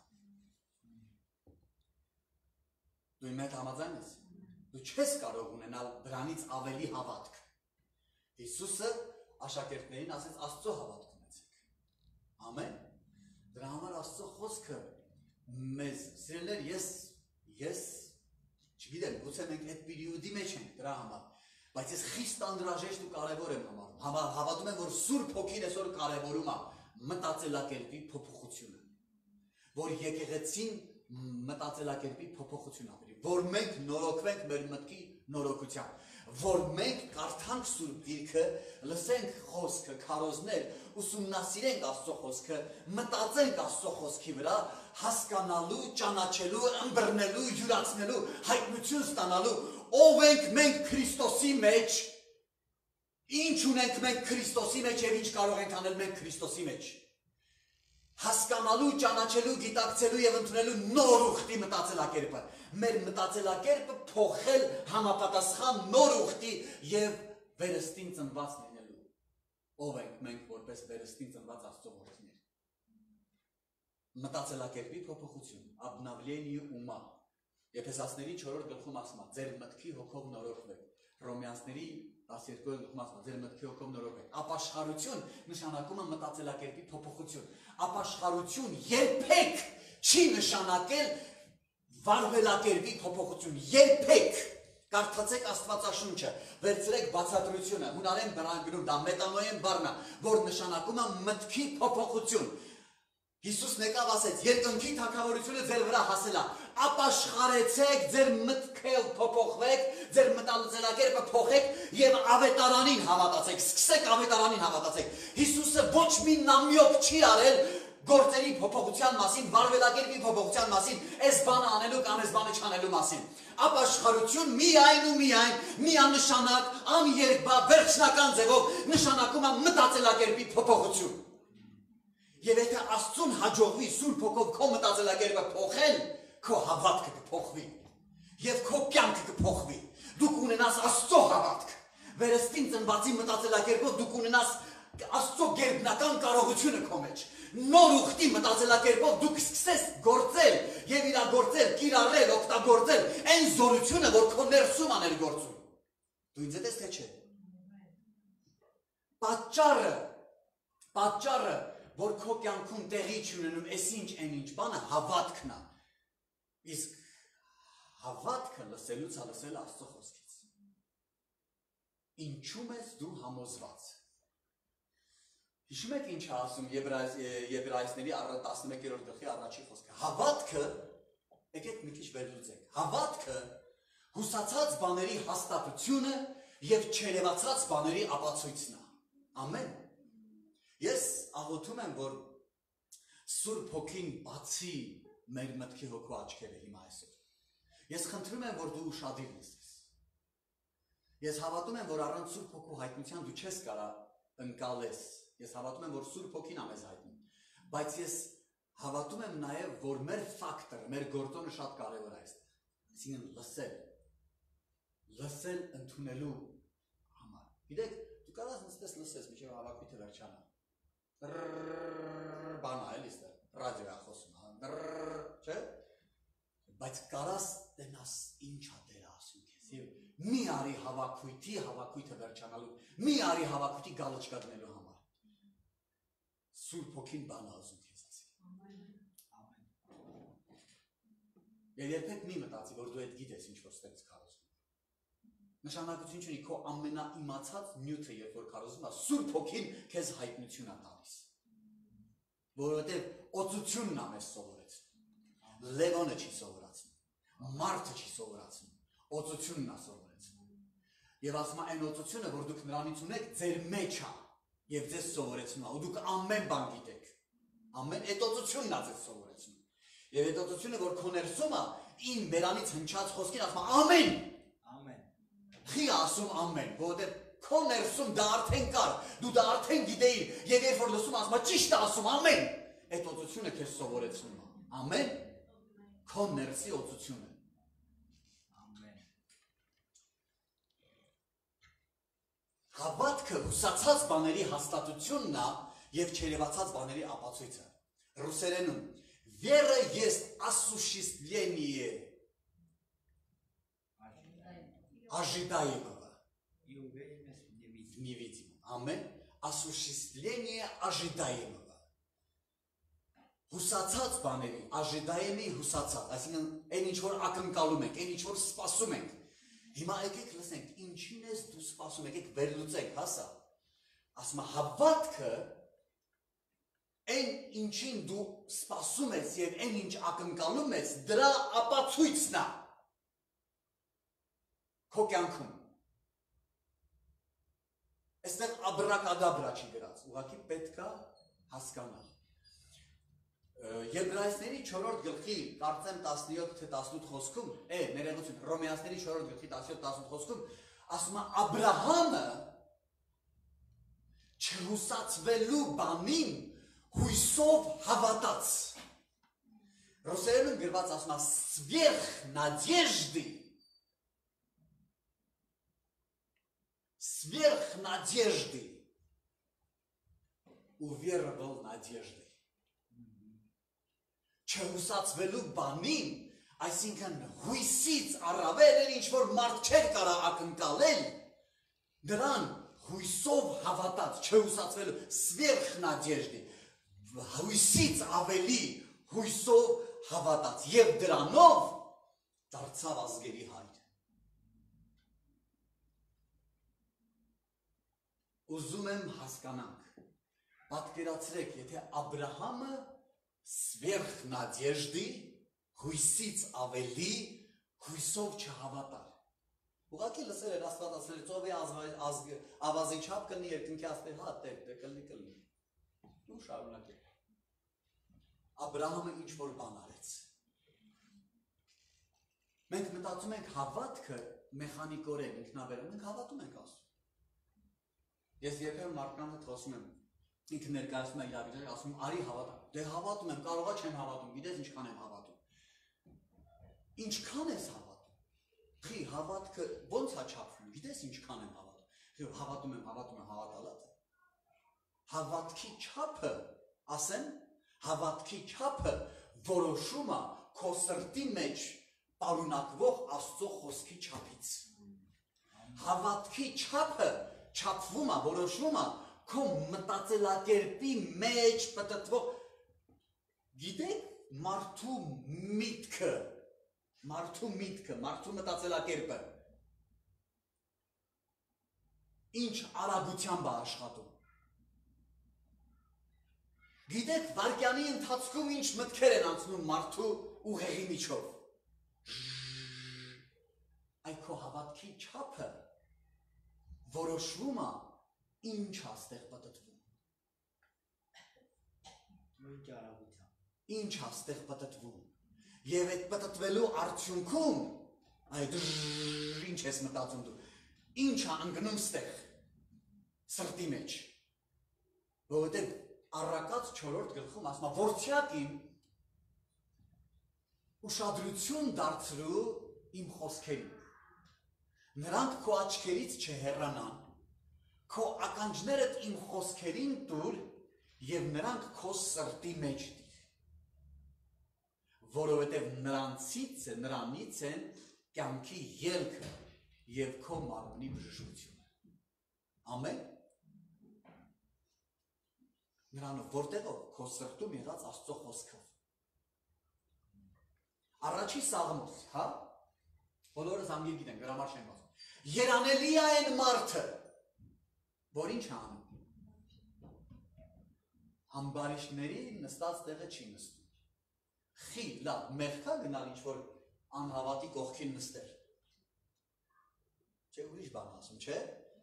Դու իմ հետ համաձայն ես։ Դու չես կարող ունենալ դրանից ավելի հավատք։ Հիսուսը աշակերտներին ասեց Աստծո հավատք ունեցեք։ Ամեն։ Դրա համար Աստծո խոսքը մեզ, սիրելիներ, ես չգիտեմ, գուցե մենք այդ պերիոդի մեջ ենք դրա համար, բայց ես խիստ անհրաժեշտ ու կարևոր եմ համարում։ Հավատում եմ, որ Սուրբ Հոգին այսօր կարևորում է մտածելակերպի փոփոխությունը, որ եկեղեցին մտածելակերպի փոփոխություն ապրի, որ մենք նորոգվենք մեր մտքի նորոգությամբ, որ մենք կարդանք Սուրբ Գիրքը, լսենք խոսքը, քարոզներ, ուսումնասիրենք Աստծո խոսքը, մտածենք Աստծո խոսքի վրա, հասկանալու, ճանաչելու, ըմբռնելու, յուրացնելու, հայտնություն ստանալու, ով ենք մենք Քրիստոսի մեջ, ինչ ունենք մենք Քրիստոսի մեջ և ինչ կարող ենք անել մենք Քրիստոսի մեջ, հասկանալու, ճանաչելու, գիտակցելու և ընդունելու նոր ուխտի մտածելակերպը, մեր մտածելակերպը փոխել համապատասխան նոր ուխտի և վերստին ծնված լինելու, ով ենք մենք որպես վերստին ծնված Աստծո որդիներ։ Մտածելակերպի փոփոխություն, обновление ума, Եփեսացիներին 4-րդ գլխում ասում է, ձեր մտքի հոգով նորոգվեք, Հռոմեացիների 12-րդ գլխում ասում է, ձեր մտքի հոգով նորոգվեք։ Ապաշխարություն նշանակում է մտածելակերպի փոփոխություն։ Ապաշխարություն երբեք չի նշանակել վարվելակերպի փոփոխություն, երբեք։ Կարդացեք Աստվածաշունչը, վերցրեք բացատրությունը, հունարեն բնագնում դա մետանոյեն բառն է, որ նշանակում է մտքի փոփոխություն։ Հիսուսն եկավ ասեց, երկնքի թագավորությունը ձեր վրա հասել է, ապաշխարեցեք, ձեր մտքով փոփոխվեք, ձեր մտածելակերպը փոխեք և ավետարանին հավատացեք, սկսեք ավետարանին հավատացեք։ Հիսուսը ոչ մի նամյոք չի արել գործերի փոփոխության մասին, վարվելակերպի փոփոխության մասին, այս բանը անելու կամ այս բանը չանելու մասին։ Ապաշխարություն միայն ու միայն, միանշանակ, աներկբա, վերջնական ձևով նշանակում է մտածելակերպի փոփոխություն։ Եվ եթե Աստծուն հաջողվի Սուրբ Հոգով քո մտածելակերպը փոխել, քո հավատքը կփոխվի և քո կյանքը կփոխվի։ Դուք ունենաս Աստծո հավատք, վերստին ծնվածի մտածելակերպով դուք ունենաս Աստծո գերբնական կարողությունը քո մեջ։ Նոր ուխտի մտածելակերպով դուք սկսես գործել և իրագործել, կիրառել, օգտագործել այն զորությունը, որ քո ներսում անել գործում։ Դու ինձ ես թե չէ։ Պատճառը որ քո կյանքում տեղի չունենում, այսինչ այնինչ բանը հավատքն է։ Իսկ հավատքը լսելուց է լսել Աստծո խոսքից։ Ինչու՞ ես դու համոզված։ Հիշում եք ինչ է ասում Եբրայեցիների 11-րդ գլխի առաջի խոսքը։ Հավատքը, եկեք մի քիչ վերլուծենք։ Հավատքը հուսացած բաների հաստատությունը եւ չերևացած բաների ապացույցն է։ Ամեն։ Ես աղոթում եմ, որ Սուրբ Հոգին բացի մեր մտքի հոգու աչքերը հիմա այսօր։ Ես խնդրում եմ, որ դու ուշադիր լսես։ Ես հավատում եմ, որ առանց Սուրբ Հոգու հայտնության դու չես կարա ընկալես։ Ես հավատում եմ, որ Սուրբ Հոգին է մեզ հայտնում։ Բայց ես հավատում եմ նաև, որ մեր ֆակտորը, մեր գործոնը շատ կարևոր է այստեղ։ Այսինքն լսել ընդունելու համար։ Գիտեք, դու կարաս նստես լսես, մինչև հավաքույթը վերջանա։ Բան է, էլի ստեղ, ռադիո է խոսում, չէ՞։ Բայց կարաս տենաս ինչ է Տերը ասում քեզ եւ մի արի հավաքույթը վերջանալու, մի արի հավաքույթի գալոչկա դնելու համար։ Սուրբ Հոգին բան ասում քեզ ասի։ Ամեն։ Եվ երբեք մի մտածի, որ դու այդ գիտես ինչ որ ստեղծ քարոզում։ Նշանակություն չունի քո ամենաիմացած նյութը, երբ որ քարոզում է, Սուրբ Հոգին քեզ հայտնություն է տալիս։ Որովհետև օծությունն է մեզ սովորեցնում։ Լևոնը չի սովորացնում, մարդը չի սովորացնում, օծությունն է սովորեցնում։ Եվ ասում է այն օծությունը, որ դուք նրանից ունեք, ձեր մեջ է եւ ձեզ սովորեցնում է, ու դուք ամեն բան գիտեք։ Ամեն այդ օծությունն է ձեզ սովորեցնում։ Եվ այդ օծությունը, որ քո ներսում է, ին բերանից հնչած խոսքին ասում է ամեն։ Ամեն։ Չի ասում ամեն, որովհետեւ քո ներսում դա արդեն կար, դու դա արդեն գիտեիր, եւ երբ որ լսում ասում է ճիշտ է ասում ամեն, այդ օծությունը քեզ սովորեցնում է։ Ամեն։ Քո ներսի օծությունը։ Ամեն։ Հավատքը հուսացած բաների հաստատությունն է եւ չերևացած բաների ապացույցը։ Ռուսերենում Вера есть осуществление ожидаемого. И уверенность в невидимом. Амин. Осуществление ожидаемого. Հուսացած բաների, ожидаемый հուսացած, այսինքն այն ինչ որ ակնկալում ենք, այն ինչ որ սպասում ենք։ Հիմա եկեք լսենք, ինչին ես դու սպասում, եկեք վերլուծենք, հասա։ Ասում է հավատքը այն ինչին դու սպասում ես եւ այն ինչ ակնկալում ես, դրա ապացույցն է։ Քո կյանքում։ Այստեղ աբրակադաբրա չի գրած, ուղղակի պետք է հասկանալ։ Եբրայեցիների 4-րդ գլխի, կարծեմ 17 թե 18 խոսքում, ներողություն, Հռոմեացիների 4-րդ գլխի 17-18 խոսքում, ասում է Աբրահամը չհուսացվելու բանին հույսով հավատաց։ Ռուսերենում գրված ասում է сверх надежды уверовал надеждой։ Չհուսացվելու բանին, այսինքն հույսից առավել էր ինչ որ մարդ չէր կարող ակնկալել, դրան հույսով հավատաց, չհուսացվելու сверх надежды, հույսից ավելի հույսով հավատաց եւ դրանով դարձավ ազգերի հայր։ Ուզում եմ հասկանանք, պատկերացրեք, եթե Աբրահամը сверх надежды հույսից ավելի հույսով չհավատար։ Ուղղակի լսել էր Աստված ասել է ծովի ավազի չափ կլինի երկնքի աստղի հատ կլինի։ Դու շարունակեք։ Աբրահամը ինչ որ բան արեց։ Մենք մտածում ենք հավատքը մեխանիկորեն ինքնաբերում, մենք հավատում ենք Աստծուն։ Ես երբեմն մարդկանց հետ խոսում եմ, ինքը ներկայացնում է իր ավիճակը, ասում արի հավատա։ Դե հավատում եմ, կարողա չեմ հավատում, գիտես ինչքան եմ հավատում։ Ինչքան ես հավատում։ Խի հավատքը ո՞նց է չափվում, գիտես ինչքան եմ հավատում։ Հավատում եմ, հավատալա թե։ Հավատքի չափը, ասեմ, հավատքի չափը որոշում է քո սրտի մեջ պարունակվող Աստծո խոսքի չափից։ Հավատքի չափը չափվում է, որոշվում է քո մտածելակերպի մեջ պատտվող գիտեք մարդու միտքը, մարդու մտածելակերպը ինչ արագությամբ է աշխատում։ Գիտեք վարկյանի ընթացքում ինչ մտքեր են անցնում մարդու ուղեղի միջով։ Այդ քո հավատքի չափը որոշվում է ինչ է ստեղ պատտվում։ Ինչ է ստեղ պատտվում։ Եվ այդ պատտվելու արդյունքում այդ ինչ ես մտածում դու։ Ինչ է ընկնում ստեղ սրտի մեջ։ Որովհետև առակած 4-րդ գլխում ասում է որդյակին ուշադրություն դարձրու իմ խոսքերին։ Նրանք քո աչքերից չհեռանան, քո ականջներդ իմ խոսքերին տուր եւ նրանք քո սրտի մեջ դիր։ Որովհետև նրանից են կյանքի ելքը եւ քո մարմնի բժշկությունը։ Ամեն։ Նրանով որտեղով քո սրտում եղած Աստծո խոսքով։ Առաջի Սաղմոս, հա? Բոլորս անգիր գիտեն, գրամար չեն ասում։ Երանելի է այն մարդը, որ ինչ անում։ Համբարիշտների նստած տեղը չի նստում։ Խի, լավ, մեղքա գնալ ինչ-որ անհավատի կողքին նստել։ Չէ, ուրիշ բան ասում, չէ։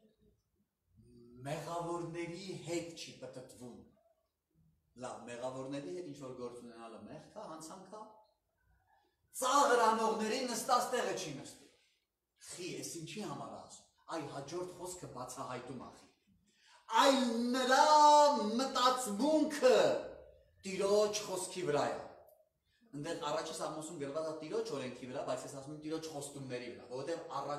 Մեղավորների հետ չի պտտվում։ Լավ, մեղավորների հետ ինչ-որ գործ ունենալը մեղքա, հանցանքա։ Ծաղր անողների նստած տեղը չի նստում։ Խի, ես ինչի համար ասում, այ հաջորդ խոսքը բացահայտում ախի։ Այ նրա մտածմունքը Տիրոջ խոսքի վրա է։ Ընդեղ առաջի Սաղմոսում գրված է Տիրոջ օրենքի վրա, բայց ես ասում եմ Տիրոջ խոստումների վրա, որովհետև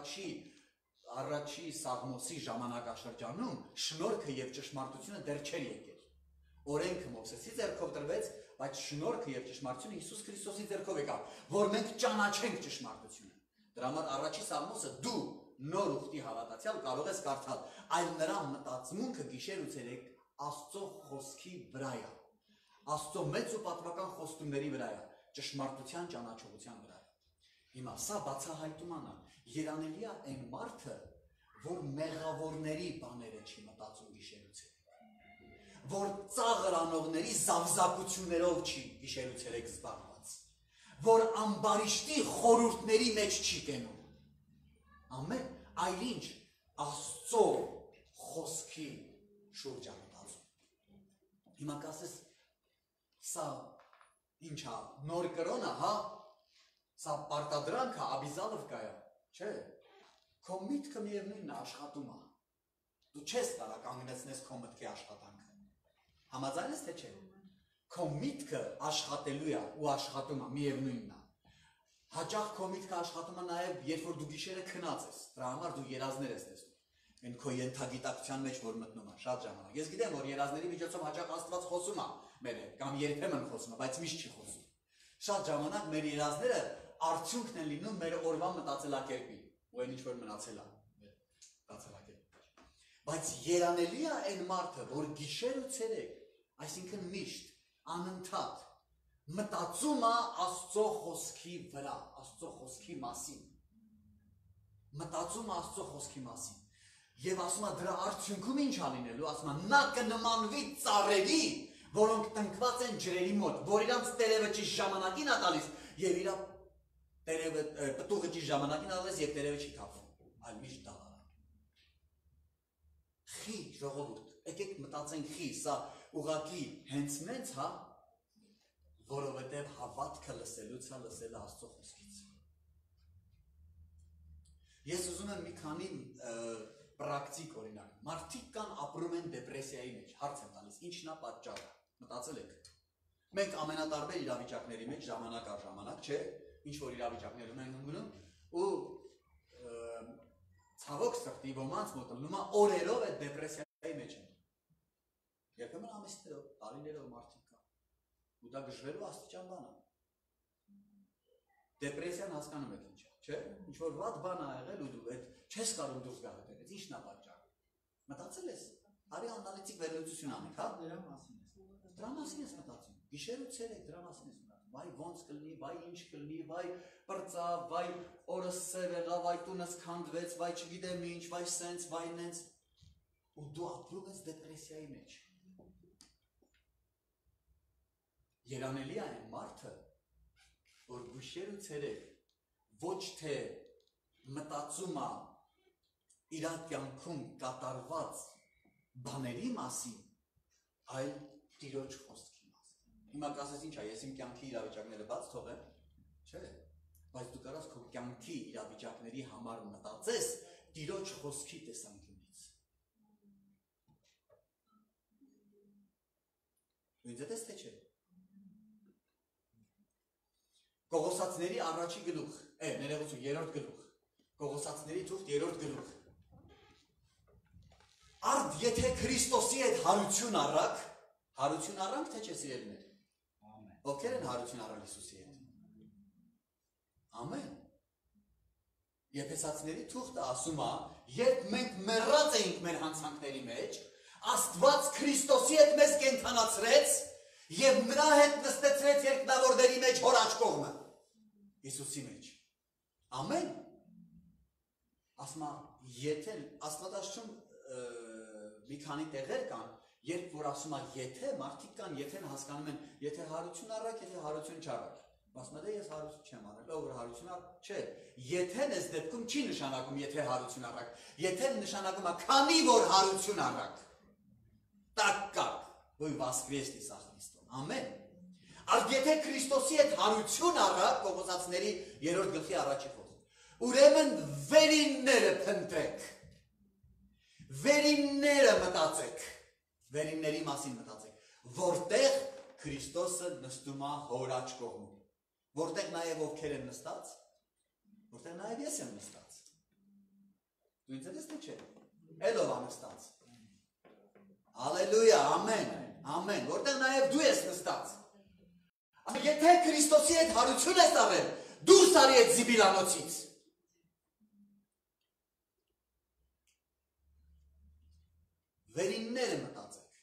առաջի Սաղմոսի ժամանակաշրջանում շնորհքը եւ ճշմարտությունը դեռ չէր եկել։ Օրենքը Մովսեսի ձեռքով տրվեց, բայց շնորհքը եւ ճշմարտությունը Հիսուս Քրիստոսի ձեռքով եկավ, որ մենք ճանաչենք ճշմարտությունը։ Դրա համար առաջի Սաղմոսը դու նոր ուխտի հավատացյալ կարող ես կարդալ, այլ նրա մտածմունքը գիշեր ու ցերեկ Աստծո խոսքի վրա է։ Աստծո մեծ ու պատվական խոստումների վրա է, ճշմարտության ճանաչողության վրա է։ Հիմա սա բացահայտում անա, երանելի է այն մարդը, որ մեղավորների բաները չի մտածում գիշեր ու ցերեկ, որ ծաղր անողների զավզակություններով չի գիշեր ու ցերեկ զբաղված, որ ամբարիշտի խորհուրդների մեջ չի կենում։ Ամեն, այլ ինչ Աստծո խոսքի շուրջ է մտածում։ Հիմա կասես, սա ինչ է, նոր կրոն է, հա, սա պարտադրանք է, Աբիզալովկա է, չէ, քո միտքը միևնույնն է աշխատում է, դու չես կարա կանգնեցնես քո մտքի աշխատանքը, համաձայն ես թե չէ, քո միտքը աշխատելու է ու աշխատում է, միևնույնն է, հաճախ քո միտքը աշխատում է նաև, երբ որ դու գիշերը քնած ես, դրա համար դու երազներ ես տեսնում, այն քո ենթագիտակցության մեջ որ մտնում է, շատ ժամանակ, ես գիտեմ, որ երազների միջոցով հաճախ Աստված խոսում է մեր հետ, կամ երբեմն խոսում է, բայց միշտ չի խոսում, շատ ժամանակ մեր երազները արդյունքն են լինում մեր օրվա մտածելակերպի, ու այն ինչ որ մնացել է մեր մտածելակերպի, բայց երանելի է այն մարդը, որ գիշեր ու ցերեկ, այսինքն միշտ, անընդհատ, մտածում է Աստծո խոսքի վրա, Աստծո խոսքի մասին, մտածում է Աստծո խոսքի մասին, եւ ասում է դրա արդյունքում ինչ է լինելու, ասում է նա կնմանվի ծառերի, որոնք տնկված են ջրերի մոտ, որ իրանց տերևը ճիշտ ժամանակին է տալիս եւ իր պտուղը ճիշտ ժամանակին է տալիս եւ տերևը չի թափվում, այլ միշտ դավարան։ Խի ժողովուրդ, եկեք մտածենք խի, սա ուղղակի հենց նենց, հա, որովհետև հավատքը լսելուց է լսելը Աստծո խոսքից։ Ես ուզում եմ մի քանի պրակտիկ օրինակ, մարդիկ կան ապրում են դեպրեսիայի մեջ, հարց եմ տալիս, ինչն է պատճառը, մտածել եք։ Մենք ամենատարբեր իրավիճակների մեջ ժամանակ առ ժամանակ, չէ, ինչ որ իրավիճակներում ենք ընկնում ու ցավոք սրտի ոմանց մոտ լինում է օրերով այդ դեպրեսիայի մեջ են։ Երբեմն ամիսներով, տարիներով մարդիկ կան։ Ու դա գժվելու աստիճան բան է։ Դեպրեսիան հասկանում եք ինչ է, չէ՞։ Ինչ որ վատ բան է եղել ու դու այդ չես կարող դուրս գալ այդտեղից, ի՞նչն է պատճառը։ Մտածել ես, Արի անալիտիկ վերլուծություն անենք, հա։ Դրա մասին Դրա մասին ես։ ես մտածում։ Գիշեր ու ցերեկ դրա մասին ես մտածում։ Վայ ոնց կլինի, վայ ինչ կլինի, վայ բրծա, վայ օրս սև եղավ, վայ տունս քանդվեց, վայ չգիտեմ ինչ, վայ սենց, վայ նենց։ Ու դու ապրում ես դեպրեսիայի մեջ։ Երանելի է այն մարդը, որ գիշեր ու ցերեկ ոչ թե մտածում է իր կյանքում կատարված բաների մասին, այլ Տիրոջ խոսքի մասին։ Հիմա կասես ինչ է, ես իմ կյանքի իրավիճակները բաց թողեմ, չէ, բայց դու կարաս քո կյանքի իրավիճակների համար մտածես Տիրոջ խոսքի տեսանկյունից։ Ու ինձ էս թե չէ։ Կողոսացիների առաջի գլուխ, ներողություն, երրորդ գլուխ, Կողոսացիների թուղթ երրորդ գլուխ։ Արդ եթե Քրիստոսի հետ հարություն առանք, թե չէ սիրելիներ։ Ովքեր են հարություն առել Հիսուսի հետ։ Ամեն։ Եփեսացիների թուղթը ասում է, երբ մենք մեռած էինք մեր հանցանքների մեջ, Աստված Քրիստոսի հետ մեզ կենդանացրեց եւ նրա հետ նստեցրեց երկնավորների մեջ հոր աջ կողմը։ Հիսուսի մեջ։ Ամեն։ Ասում է, եթե Աստվածաշունչում մի քանի տեղեր կան, երբ որ ասում է եթե, մարդիկ կան, եթեն հասկանում են, եթե հարություն առակ, եթե հարություն չառակ։ Ասում է, ես հարություն չեմ առել, ով որ հարություն առ, չէ, եթեն այս դեպքում չի նշանակում, եթե հարություն առակ, եթեն նշանակում է, քանի որ հարություն առակ, так как вы воскресли со Христом, ամեն, արդ եթե Քրիստոսի հետ հարություն առակ, Կողոսացիների երրորդ գլխի առաջի խոսքը, ուրեմն վերինները փնտրեք, վերինները մտածեք, վերինների մասին մտածեք, որտեղ Քրիստոսը նստում է հոր աջ կողմում, որտեղ նաև ովքեր են նստած, որտեղ նաև ես եմ նստած, դու ինձ ես թե չէ, էլով է նստած, Ալելույա, ամեն, ամեն, որտեղ նաև դու ես նստած, եթե Քրիստոսի հետ հարություն ես առել, դուրս արի այդ զիբիլանոցից, վերինները մտածեք,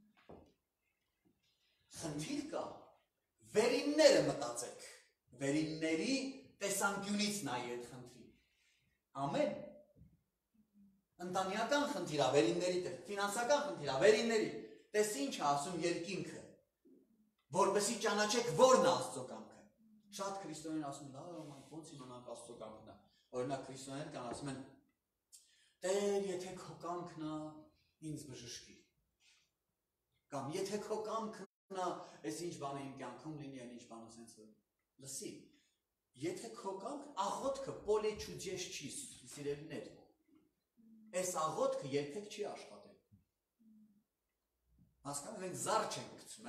խնդիր կա, վերինները մտածեք, վերինների տեսանկյունից նայի այդ խնդրի, ամեն, ընտանեկան խնդիր է, վերինների, ֆինանսական խնդիր է, վերինների, տես ինչ է ասում երկինքը, որպեսզի ճանաչեք որն է Աստծո կամքը, շատ քրիստոնեն ասում, դա ոնց իմանանք Աստծո կամքն է, օրինակ քրիստոնեն կան ասում են, Տեր, եթե քո կամքն է, ինձ բժշկի, կամ եթե քո կամքն է, այս ինչ բան է իմ կյանքում լինի, այն ինչ բան է սենց լսի, եթե քո կամք, աղոտքը պոլե չուդյեշ չի, սիրելիներ, այս աղոտքը երբեք չի աշխատել, հասկանում, մենք զար չենք գցում,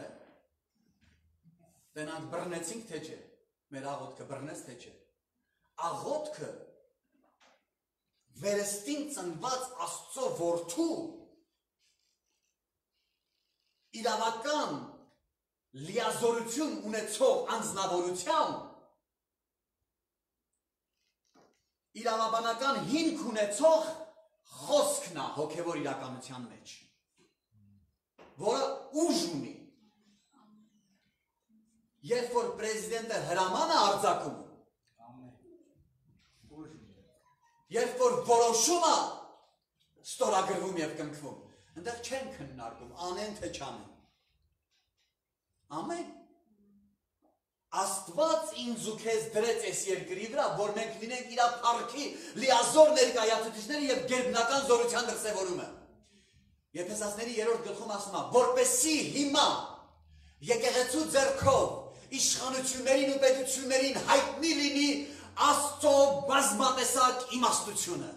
դենանք բռնեցինք, թե չէ, մեր աղոտքը բռնեց, թե չէ, աղոտքը վերստին ծնված Աստծո որդու իրավական լիազորություն ունեցող անձնավորության իրավաբանական հիմք ունեցող խոսքն է հոգևոր իրականության մեջ, որը ուժ ունի, երբ որ պրեզիդենտը հրաման է արձակում, երբ որ որոշումը ստորագրվում և կնքվում, ընդեղ չեն քննարկում, անեն թե չանեն, ամեն, Աստված ինձ ու քեզ դրեց այս երկրի վրա, որ մենք լինենք իր փառքի լիազոր ներկայացուցիչները և գերբնական զորության դրսևորումը։ Եփեսացիների 3-րդ գլխում ասում է, որպեսզի հիմա եկեղեցու ձեռքով իշխանություններին ու պետություններին հայտնի լինի Աստծո բազմատեսակ իմաստությունը։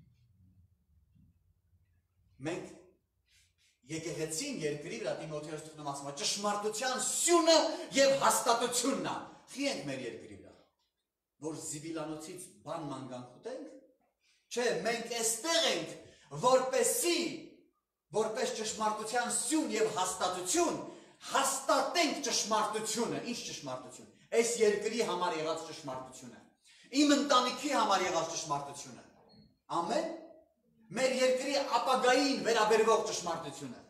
Մենք եկեղեցին երկրի վրա Տիմոթեոս թղթում ասում է ճշմարտության սյունը և հաստատությունն է։ Խի ենք մեր երկրի վրա, որ զիբիլանոցից բան մանգանք ուտենք, չէ, մենք էստեղ ենք, որպես ճշմարտության սյուն և հաստատություն, հաստատենք ճշմարտությունը, ինչ ճշմարտություն, այս երկրի համար եղած ճշմարտությունը, իմ ընտանիքի համար եղած ճշմարտությունը, ամեն, մեր երկրի ապագային վերաբերվող ճշմարտությունը։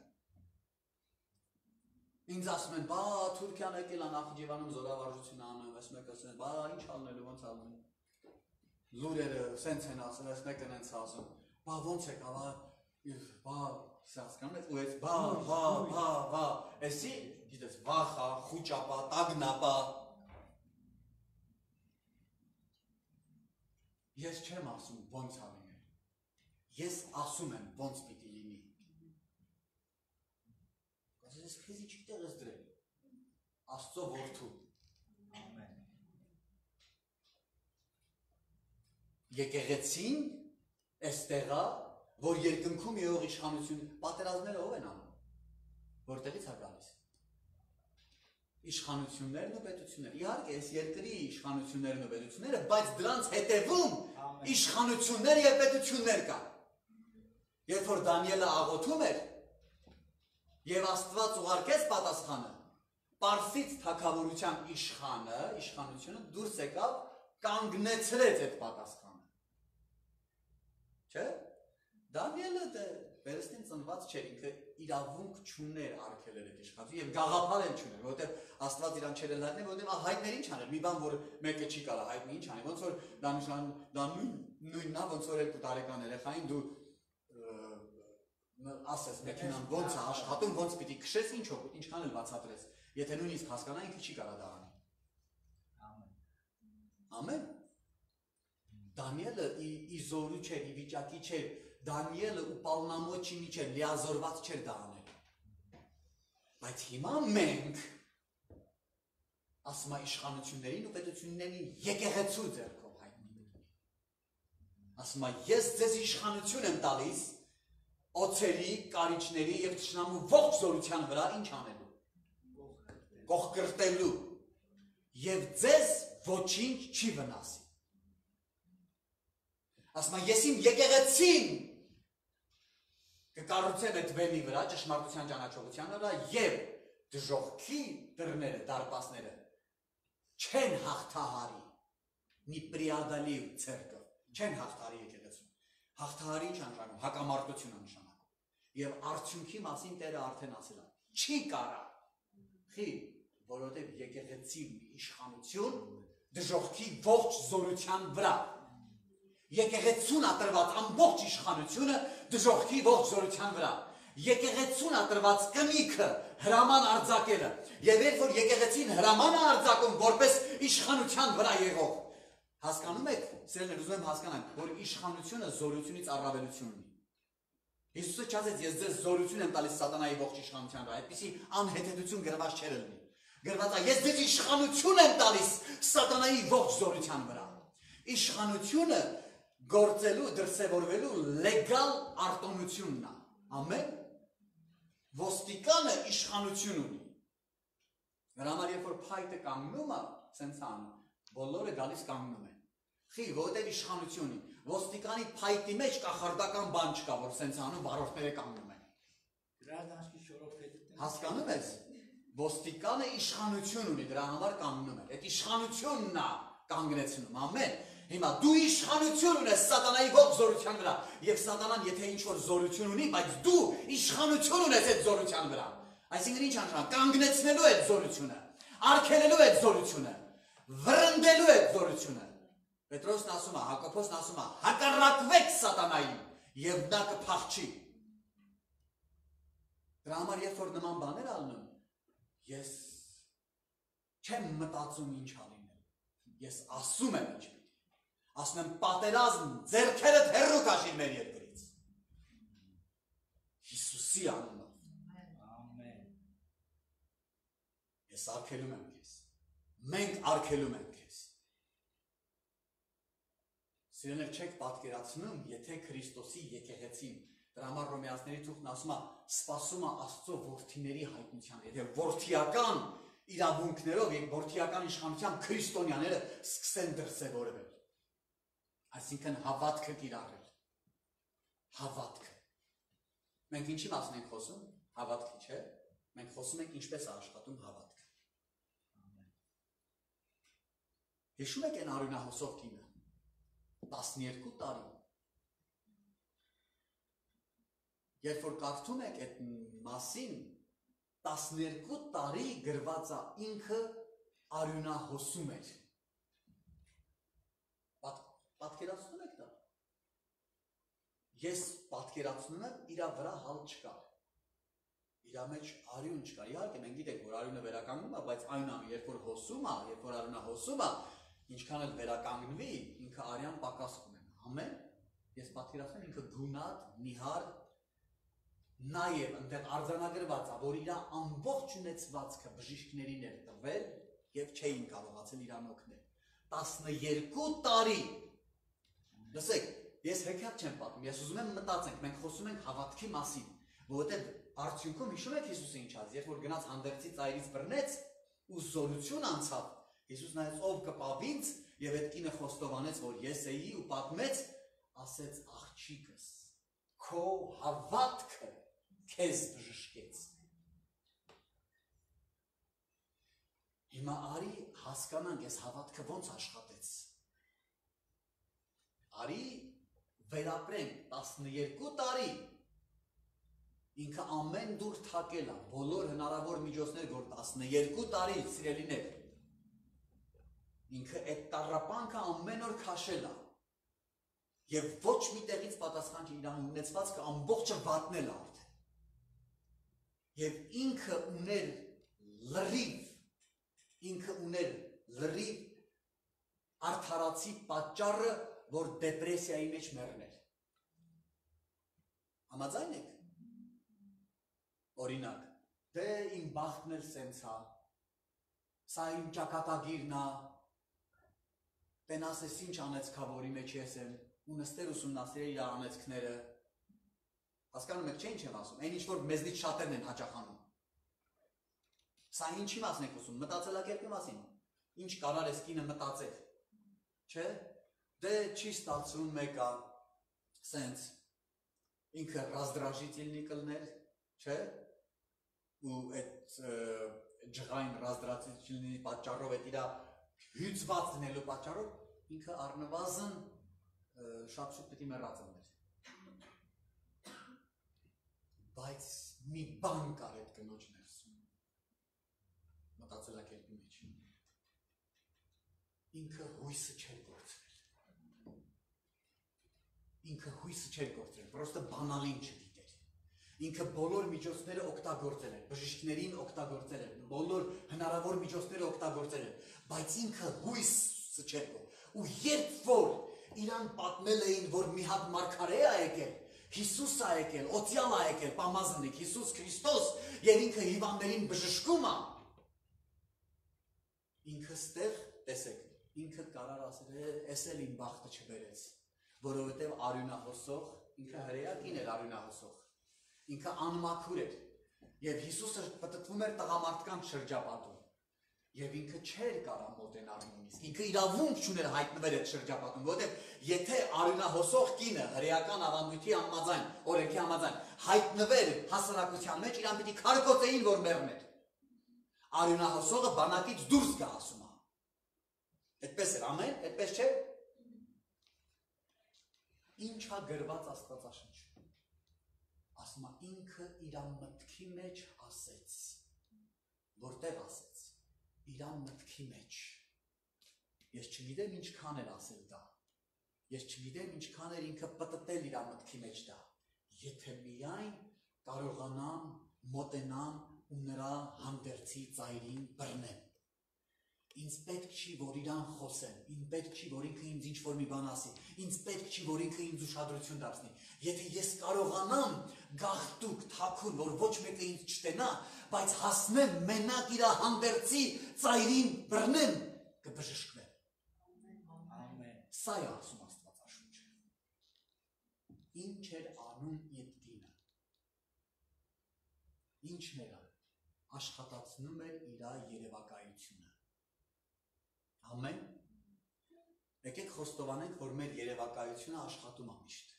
Ինձ ասում են, բա Թուրքիան եկել է Նախիջևանում զորավարժություն անում, այս մեկը ասում են, բա ինչ ալնելու, ոնց ալնելու։ Լուրերը սենց են ասում, այս մեկը հենց ասում, բա ոնց եկավ, բա հասկանում եք, ու այս բա, էսի, գիտես, վախա, խուճապա, տագնապա։ Ես չեմ ասում ոնց ա լինել, ես ասում եմ ոնց պիտի լինի։ Ես քեզի չի տեղս դրել, Աստծո որդու։ Եկեղեցին էստեղա, որ երկնքում եղող իշխանություն, պատերազմները ով են անում, որտեղից է գալիս։ Իշխանություններն ու պետությունները, իհարկե այս երկրի իշխանություններն ու պետությունները, բայց դրանց հետևում իշխանություններ և պետություններ կան։ Երբ որ Դանիելը աղոթում էր, և Աստված ուղարկեց պատասխանը, Պարսից թագավորության իշխանությունը դուրս եկավ, կանգնեցրեց այդ պատասխանը։ Չէ՞։ Դանիելը վերստին ծնված չէր, ինքը իրավունք չուներ արգելել այդ իշխանությունը և գաղափար էլ չուներ, որովհետև Աստված իրան չէր էլ հայտնել, որովհետև հայտներ ինչ աներ, մի բան, որ մեկը չի կարա հայտնի ինչ անի, ոնց որ դա նույնն է, ոնց որ 2 տարեկան երեխային դու ասես մեքենան ոնց է աշխատում, ոնց պիտի քշես, ինչքան էլ բացատրես, եթե նույնիսկ հասկանա ինքը չի կարա դա անի։ Ամեն։ Դանիելը ի զորու չէր, ի վիճակի չէր, Դանիելը ու պալնամոչի միջև լիազորված չէր դա անել։ Բայց հիմա մենք ասում է իշխանություններին ու պետություններին եկեղեցու ձեռքով հայտնի։ Ասում է ես ձեզ իշխանություն եմ տալիս օձերի, կարիճների և թշնամու ողջ զորության վրա ինչ անելու։ Կողկրտելու և ձեզ ոչինչ չի վնասի։ Ասում է ես իմ եկեղեցին կկառուցեմ այդ վեմի վրա, ճշմարտության ճանաչողության վրա և դժոխքի դռները, դարպասները չեն հաղթահարի, մի պրիադալի ցերկը, չեն հաղթահարի եկեղեցուն։ Հաղթահարի ինչ անշանում, հակամարտություն անշանակում։ Եվ արդյունքի մասին Տերը արդեն ասել է, չի կարա։ Խի, որովհետև եկեղեցի իշխանություն դժոխքի ողջ զորության վրա։ Եկեղեցուն է տրված ամբողջ իշխանությունը դժոխքի ողջ զորության վրա։ Եկեղեցուն է տրված կնիքը հրաման արձակելը։ Եվ երբ որ եկեղեցին հրաման է արձակում որպես իշխանության վրա եղող, հասկանում եք, սիրելիներ, ուզում եմ հասկանալ, որ իշխանությունը զորությունից առավելություն ունի։ Հիսուսը չասեց, ես ձեզ զորություն եմ տալիս սատանայի ողջ իշխանության վրա, այդպիսի անհետեթություն գրված չէր լինի։ Գրված է, ես ձեզ իշխանություն եմ տալիս սատանայի ողջ զորության վրա։ Իշխանությունը գործելու, դրսևորվելու լեգալ արտոնությունն է։ Ամեն։ Ոստիկանը իշխանություն ունի։ Նրա համար երբ որ փայտը կանգնում է, սենց անում, բոլորը գալիս կանգնում են։ Խի, որտեղ իշխանություն ունի։ Ոստիկանի փայտի մեջ կախարդական բան չկա, որ սենց անում, վարորդները կանգնում են։ Հասկանում ես։ Ոստիկանը իշխանություն ունի, դրա համար կանգնում են։ Այդ իշխանությունն է կանգնեցնում, ամեն։ Հիմա դու իշխանություն ունես սատանայի ողջ զորության վրա, և սատանան եթե ինչ-որ զորություն ունի, բայց դու իշխանություն ունես այդ զորության վրա։ Այսինքն ինչ անշանակ, կանգնեցնելու այդ զորությունը, արգելելու այդ զորությունը, վրընդելու այդ զորությունը։ Պետրոսն ասում է, Հակոբոսն ասում է, հակառակվեք սատանային, և նա կփախչի։ Դրա համար երբ որ նման բաներ ալնում, ես չեմ մտածում ինչ ալինել, ես ասում եմ ինչ պիտի, ասում եմ պատերազմ, ձեռքերդ հեռու կաշիր մեր երկրից, Հիսուսի անունով, ես արգելում եմ քեզ, մենք արգելում ենք քեզ, սիրելիներ չեք պատկերացնում, եթե Քրիստոսի եկեղեցին, դրա համար Հռոմեացիների թուղթն ասում է, սպասում է Աստծո որդիների հայտնության, եթե որդիական իրավունքներով և որդիական իշխանությամբ քրիստոնյաները սկսեն դրսևորվել, այսինքն հավատքը կիրառել, հավատքը, մենք ինչի մասին ենք խոսում, հավատքի չէ, մենք խոսում ենք ինչպես է աշխատում հավատքը, հիշում եք այն արյունահոսող կինը, 12 տարի, երբ որ կարդում եք այդ մասին 12 տարի գրված է ինքը արյունահոսում էր։ Պատկերացնում եք դա։ Ես պատկերացնում եմ իր վրա հալ չկար։ Իր մեջ արյուն չկար։ Իհարկե մենք գիտենք, որ արյունը վերականգնում է, բայց այն անում, երբ որ հոսում է, երբ որ արյունը հոսում է, ինչքան էլ վերականգնվի, ինքը արյան պակաս կունենա։ Ամեն։ Ես պատկերացնում եմ ինքը գունատ, նիհար, նաև այնտեղ արձանագրված է, որ իր ամբողջ ունեցվածքը բժիշկներին էր տվել եւ չէին կարողացել իրան օգնել։ 12 տարի։ Լսեք, ես հեքիաթ չեմ պատմում, ես ուզում եմ մտածենք, մենք խոսում ենք հավատքի մասին, որովհետեւ արդյունքում հիշում եք Հիսուսը ինչ ասաց, երբ որ գնաց հանդերձի ծայրից բռնեց ու զորություն անցավ, Հիսուս նայեց ով կպավ ինձ եւ այդ կինը խոստովանեց, որ ես էի ու պատմեց, ասեց աղջիկս, քո հավատքը քեզ բժշկեց։ Հիմա արի հասկանանք այս հավատքը ոնց աշխատեց։ Արի վերապրենք 12 տարի ինքը ամեն դուր թակել է, բոլոր հնարավոր միջոցներ, որ 12 տարի սիրելիներ, ինքը այդ տառապանքը ամեն օր քաշել է եւ ոչ մի տեղից պատասխան չի իրան ունեցվածքը ամբողջը վատնել է արդեն։ Եվ ինքը ուներ լրիվ արդարացի պատճառը, որ դեպրեսիայի մեջ մեռներ։ Համաձայն եք։ Օրինակ, դե իմ բախտն էլ սենց է, սա իմ ճակատագիրն է, տենաս ես ինչ անեցքա, որի մեջ ես եմ, ու նստեր ուսումնասիրել իր անեցքները, հասկանում եք, չէ ինչ եմ ասում, այն ինչ որ մեզնից շատերն են հաճախանում։ Սա ինչի մասն եք ուսում, մտածելակերպի մասին, ինչ կարար ես կինը մտածել, չէ, դե չի ստացվում մեկա, սենց, ինքը ռազդրաժիտիլնի կլներ, չէ, ու այդ ջղային ռազդրաժիտիլնի պատճառով, այդ իրա հյուծված դնելու պատճառով, ինքը առնվազն շատ շուտ պետք է մեռած ըլներ։ Բայց մի բան կար այդ կնոջ ներսում, մտածելակերպի մեջ, ինքը հույսը չէր գործրել, ինքը հույսը չէր գործրել, պրոստը բանալին չգիտեր, ինքը բոլոր միջոցները օգտագործել էր, բժիշկներին օգտագործել էր, բոլոր հնարավոր միջոցները օգտագործել էր, բայց ինքը հույսը չէր գործել, ու երբ որ իրան պատմել էին, որ մի հատ մարգարե է եկել, Հիսուս է եկել, օծյալ է եկել, պամազնիկ, Հիսուս Քրիստոս, եւ ինքը հիվանդներին բժշկում է, ինքը ստեղ, տեսեք, ինքը կարար ասել, էս էլ իմ բախտը չբերեց, որովհետև արյունահոսող, ինքը հրեակին էր արյունահոսող, ինքը անմաքուր էր, եւ Հիսուսը պտտվում էր տղամարդկանց շրջապատում, եւ ինքը չէր կարա մոտենալ նույնիսկ, ինքը իրավունք չուներ հայտնվել այդ շրջապատում, որովհետև եթե արյունահոսող կինը հրեական ավանդույթի համաձայն, օրենքի համաձայն հայտնվել հասարակության մեջ, իրան պիտի քարկոծեին, որ մեռներ։ Արյունահոսողը բանակից դուրս գա, ասում է։ Այդպես էր, ամեն, այդպես չէ։ Ինչ է գրված Աստվածաշնչում։ Ասում է, ինքը իր մտքի մեջ ասեց, որտեղ ասեց, իր մտքի մեջ։ Ես չգիտեմ ինչքան էր ասել դա, ես չգիտեմ ինչքան էր ինքը պտտել իր մտքի մեջ դա, եթե միայն կարողանամ մոտենամ ու նրա հանդերձի ծայրին բռնեմ։ Ինձ պետք չի, որ իրան խոսեմ, ինձ պետք չի, որ ինքը ինձ ինչ-որ մի բան ասի, ինձ պետք չի, որ ինքը ինձ ուշադրություն դարձնի։ Եթե ես կարողանամ գաղտուկ, թաքուն, որ ոչ մեկը ինձ չտենա, բայց հասնեմ մենակ իր հանդերձի ծայրին բռնեմ, կբժշկվեմ։ Ամեն։ Սա է ասում Աստվածաշունչը։ Ինչ էր անում այդ կինը։ Ինչն էր անում։ Աշխատացնում էր իր երևակայությունը։ Ամեն։ Եկեք խոստովանենք, որ մեր երևակայությունը աշխատում է միշտ։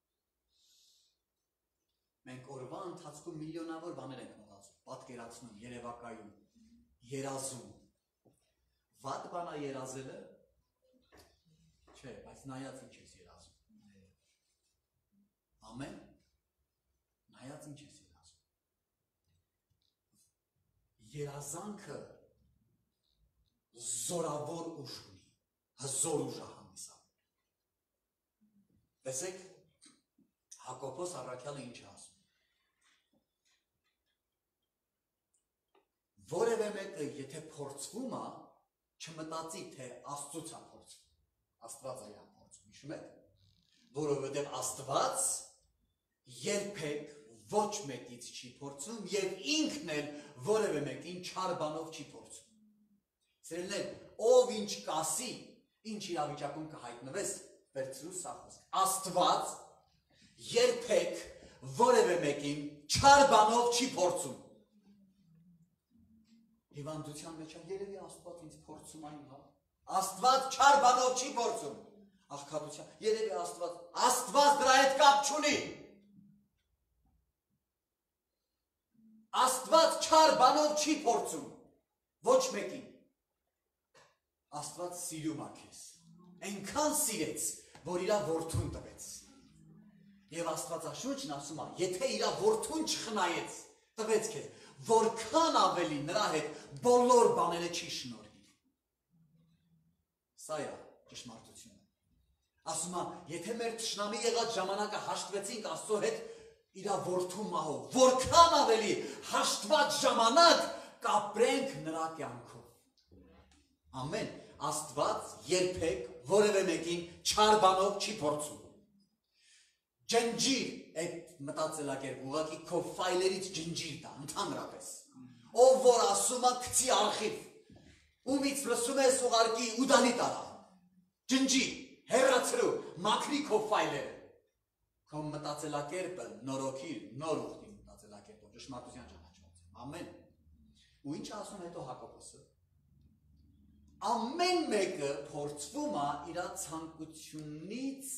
Մենք օրվա ընթացքում միլիոնավոր բաներ ենք մտածում, պատկերացնում, երևակայում, երազում։ Վատ բան է երազելը։ Չէ, բայց նայած ինչ ես երազում։ Ամեն։ Հայաց ինչ ես ասում։ Երազանքը զորավոր ուժ ունի, հզոր ուժ է հանդիսանում։ Տեսեք, Հակոբոս առաքյալը ինչ է ասում։ Որևէ մեկը եթե փորձվում է, չմտածի, թե Աստծուց է փորձվում։ Աստված է փորձում, հիշում եք։ Որովհետև Աստված երբեք ոչ մեկից չի փորձում եւ ինքն էլ որևէ մեկին չար բանով չի փորձում։ Սիրելիներ, ով ինչ կասի, ինչ իրավիճակում կհայտնվես, վերցրու սա խոսք։ Աստված երբեք որևէ մեկին չար բանով չի փորձում։ Հիվանդության մեջ երևի Աստված ինձ փորձում այն, հա։ Աստված չար բանով չի փորձում։ Աղքատության, երևի Աստված դրա հետ կապ չունի։ Աստված չար բանով չի փորձում։ Ոչ մեկին։ Աստված սիրում է քեզ։ Այնքան սիրեց, որ իր որդուն տվեց։ Եվ Աստվածաշունչն ասում է, եթե իր որդուն չխնայեց, տվեց քեզ, որքան ավելի նրա հետ բոլոր բաները չի շնորհի։ Սա է ճշմարտությունը։ Ասում է, եթե մեր թշնամի եղած ժամանակը հաշտվեցինք Աստծո հետ իր որդու մահով, որքան ավելի հաշտված ժամանակ կապրենք նրա կյանքով։ Ամեն, Աստված երբեք որևէ մեկին չար բանով չի փորձում։ Ջնջիր այդ մտածելակերպ, ուղղակի քո ֆայլերից ջնջիր դա, ընդհանրապես։ Ով որ ասում է գցի արխիվ, ումից լսում ես ուղարկի ուդանի տարա։ Ջնջի, հեռացրու, մաքրի քո ֆայլերը։ Քո մտածելակերպը նորոգիր, նոր ուխտի մտածելակերպով, ճշմարտության ճանաչումով։ Ամեն։ Ու ինչ ասում հետո Հակոբոսը։ Ամեն մեկը փորձվում է իր ցանկությունից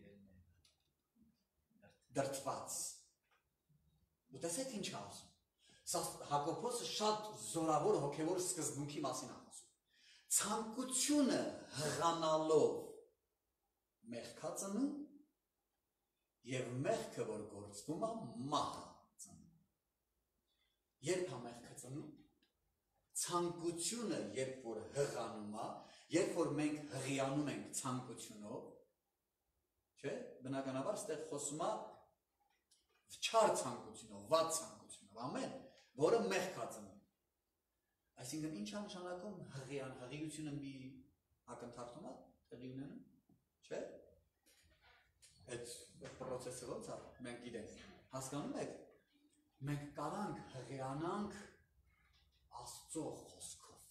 դրդված։ Ու տեսեք ինչ է ասում։ Սա Հակոբոսը շատ զորավոր հոգևոր սկզբունքի մասին է ասում։ Ցանկությունը հղանալով մեղքա ծնում եւ մեղքը որ գործվում է մահ ծնում։ Երբ է մեղքը ծնում։ Ցանկությունը երբ որ հղանում է, երբ որ մենք հղիանում ենք ցանկությունով, չէ՞, բնականաբար ստեղ խոսում է չար ցանկությունով, վատ ցանկությունով, ամեն, որը մեղք է ծնում։ Այսինքն ինչ է նշանակում հղիությունը մի ակնթարթում է, տեղի ունենում, չէ՞։ Այդ process-ը ոնց է, մենք գիտենք, հասկանում եք, մենք կարանք հղիանանք Աստծո խոսքով,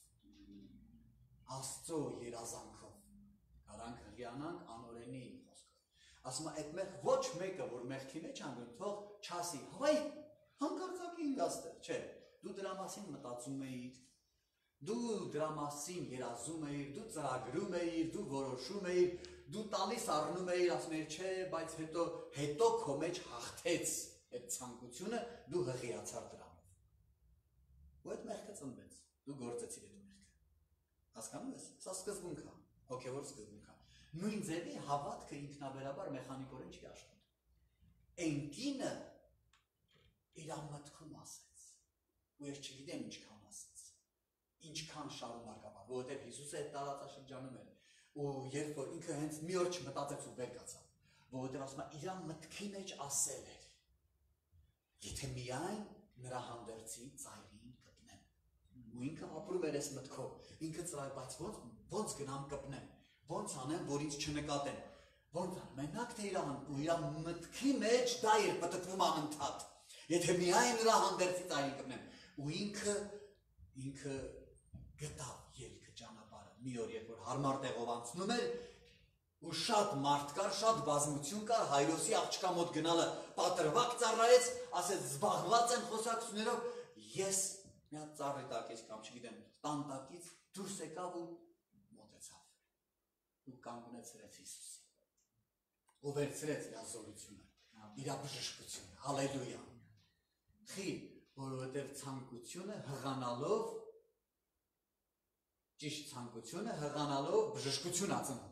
Աստծո երազանքով, կարանք հղիանանք անօրենի խոսքով։ Ասում է, այդ մեղ ոչ մեկը, որ մեղքի մեջ անգամ, թող չասի, հավայ, հանկարծակի ինգաստեր, չէ, դու դրա մասին մտածում էիր, դու դրա մասին երազում էիր, դու ծրագրում էիր, դու որոշում էիր, դու տալիս առնում էիր, ասում էիր, չէ, բայց հետո քո մեջ հաղթեց այդ ցանկությունը, դու հղիացար դրանով։ Ու այդ մեղքը ծնվեց, դու գործեցիր այդ մեղքը։ Հասկանում ես, սա սկզբունք է, հոգևոր սկզբունք է։ Նույն ձևի հավատքը ինքնաբերաբար մեխանիկորեն չի աշխատում։ Այն կինը իր մտքում ասեց, ու ես չգիտեմ ինչքան ասեց, ինչքան շարունակաբար, որովհետև Հիսուսը այդ տարածաշրջանում էր, ու երբ որ ինքը հենց մի օր չմտածեց ու վեր կացավ, որովհետև ասում է իր մտքի մեջ ասել էր, եթե միայն նրա հանդերձի ծայրին կպնեմ, ու ինքը ապրում էր այս մտքով, ինքը ծրայ, բայց ոնց գնամ կպնեմ, ոնց անեմ, որ ինձ չնկատեն, ոնց անեմ, մենակ թե իր մտքի մեջ դա էր պտտվում անընդհատ, եթե միայն նրա հանդերձի ծայրին կպնեմ, ու ինքը գտավ ելքը ճանապարհը, մի օր երբ որ հարմար տեղով անցնում էր, ու շատ մարդ կար, շատ բազմություն կար, Հայրոսի աղջկա մոտ գնալը պատրվակ ծառայեց, ասեց զբաղված են խոսակցություններով, ես մի հատ ծառի տակից կամ չգիտեմ, տան տակից դուրս եկավ ու մոտեցավ ու կանգնեցրեց Հիսուսին ու վերցրեց իր զորությունը, իր բժշկությունը, հալելույա։ Խի, որովհետև ցանկությունը հղանալով, ճիշտ ցանկությունը հղանալով բժշկություն է ծնում,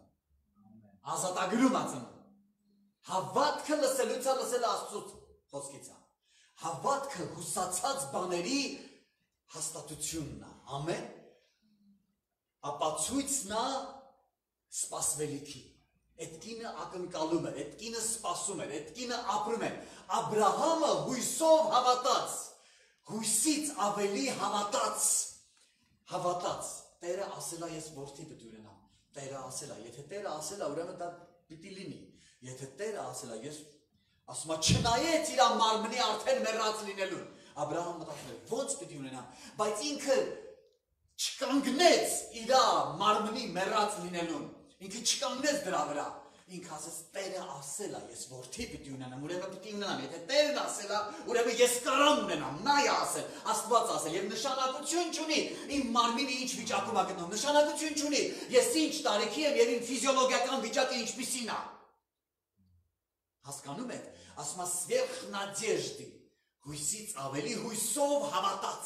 ազատագրում է ծնում, հավատքը լսելուց է լսել Աստծուց խոսքից է, Հավատքը հուսացած բաների հաստատությունն է, ամեն, ապացույցն է սպասվելիքի, այդ կինը ակնկալում էր, այդ կինը սպասում էր, այդ կինը ապրում էր, Աբրահամը հույսով հավատաց, հույսից ավելի հավատաց, Տերը ասել է ես որդի պիտի ունենամ, Տերը ասել է, եթե Տերը ասել է, ուրեմն դա պիտի լինի, եթե Տերը ասել է, ես ասում է չնայեց իր մարմնի արդեն մեռած լինելուն, Աբրահամը մտածել էր, ոնց պիտի ունենամ, բայց ինքը չկանգնեց իր մարմնի մեռած լինելուն, ինքը չկանգնեց դրա վրա, ինքը ասեց Տերը ասել է, ես որդի պիտի ունենամ, ուրեմն պիտի ունենամ, եթե Տերն ասել է, ուրեմն ես կարամ ունենամ, նա է ասել, Աստված ասել, եւ նշանակություն չունի, իմ մարմինը ինչ վիճակում է գտնվում, նշանակություն չունի, ես ինչ տարիքի եմ եւ իմ ֆիզիոլոգիական վիճակը ինչպիսին է։ Հասկանում եք, ասում է սվերխ նադեժդի, հույսից ավելի հույսով հավատաց։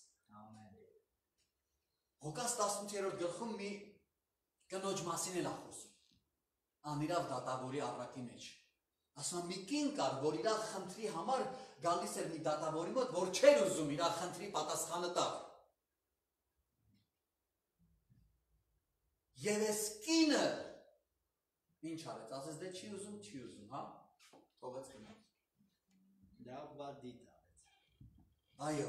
Ղուկաս 18-րդ գլխում մի կնոջ մասին էլ է խոսում, անիրավ դատավորի առակի մեջ, ասում է մի կին կար, որ իր խնդրի համար գալիս էր մի դատավորի մոտ, որ չէր ուզում իր խնդրի պատասխանը տալ։ Եվ այս կինը ինչ արեց, ասեց դե չի ուզում, հա, թողեց գնաց։ Լավ բադի տալեց։ Այո,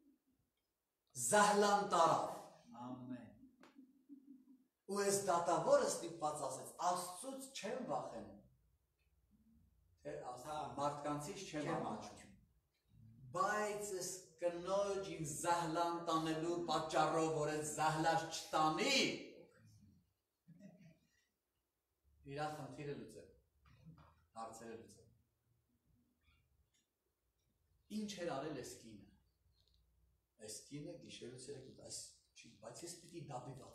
զահլան տարավ։ Ամեն։ Ու այս դատավորը ստիպված ասեց, Աստծուց չեմ վախենում, թե մարդկանցից չեմ ամաչում, բայց այս կնոջ ինձ զահլան տանելու պատճառով, որ այս զահլաշ չտանի, իրա խնդիրը լուծել, հարցերը լուծել։ Ինչ էր արել այս կինը։ Այս կինը գիշերուց երեկ այս չի, բայց ես պիտի դաբիված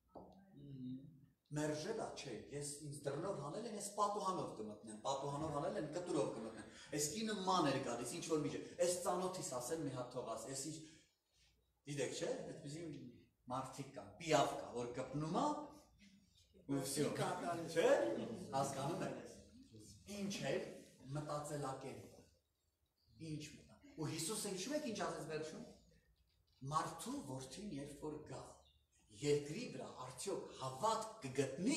մերժելա չէ, ես ինձ դռնով հանել են, ես պատուհանով կմտնեմ, պատուհանով հանել են, կտուրով կմտնեմ, այս կինը ման էր գալիս, ինչ որ միջը, այս ծանոթիս ասել մի հատ թողած, ես ինչ, դիտեք չէ, այդպիսի մարդիկ կան, պիավ կա, որ կպնում է, ու վսյո, չէ, հասկանում եք, ինչ էր մտածելակերպը, ինչ մտա, ու Հիսուսը հիշում եք ինչ ասեց վերջում, մարդու որդին երբ որ գա, երկրի վրա արդյոք հավատք կգտնի,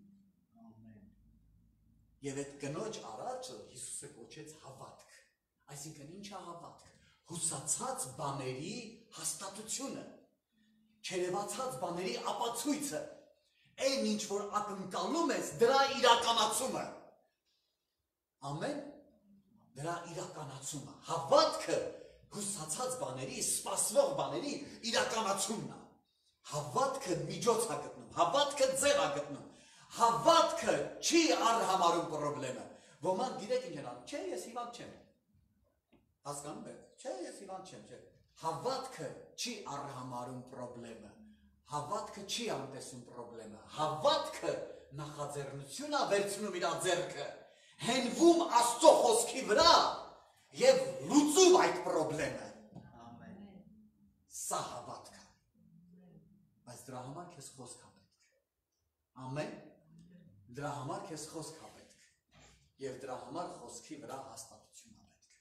եւ այդ կնոջ առաջը Հիսուսը կոչեց հավատք, այսինքն ինչ է հավատք, հուսացած բաների հաստատությունը, չերևացած բաների ապացույցը, այն ինչ որ ակնկալում ես, դրա իրականացումը, ամեն, դրա իրականացումը, հավատքը հուսացած բաների, սպասվող բաների իրականացումն է, հավատքը միջոց է գտնում, հավատքը ձև է գտնում, հավատքը չի արհամարում պրոբլեմը, ոմանք գիրեք ինչ են անում, չէ, ես հիվանդ չեմ, հասկանում եք, չէ, ես հիվանդ չեմ, չէ, հավատքը չի արհամարում պրոբլեմը, հավատքը չի անտեսում պրոբլեմը, հավատքը նախաձեռնություն է վերցնում իր ձեռքը, հենվում Աստծո խոսքի վրա եւ լուծում այդ պրոբլեմը, սա հավատք է, բայց դրա համար քեզ խոսք է պետք, ամեն, դրա համար քեզ խոսք է պետք եւ դրա համար խոսքի վրա հաստատություն է պետք,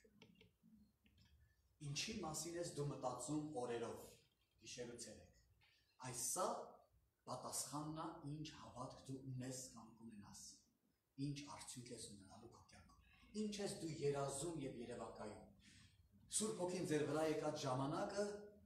ինչի մասին ես դու մտածում օրերով, գիշերուց երեկ, այս սա պատասխանն է ինչ հավատք դու ունես կամ կունենաս, ինչ արդյունք ես ունենալու քո կյանքում, ինչ ես դու երազում եւ երևակայում, Սուրբ Հոգին ձեր վրա եկած ժամանակը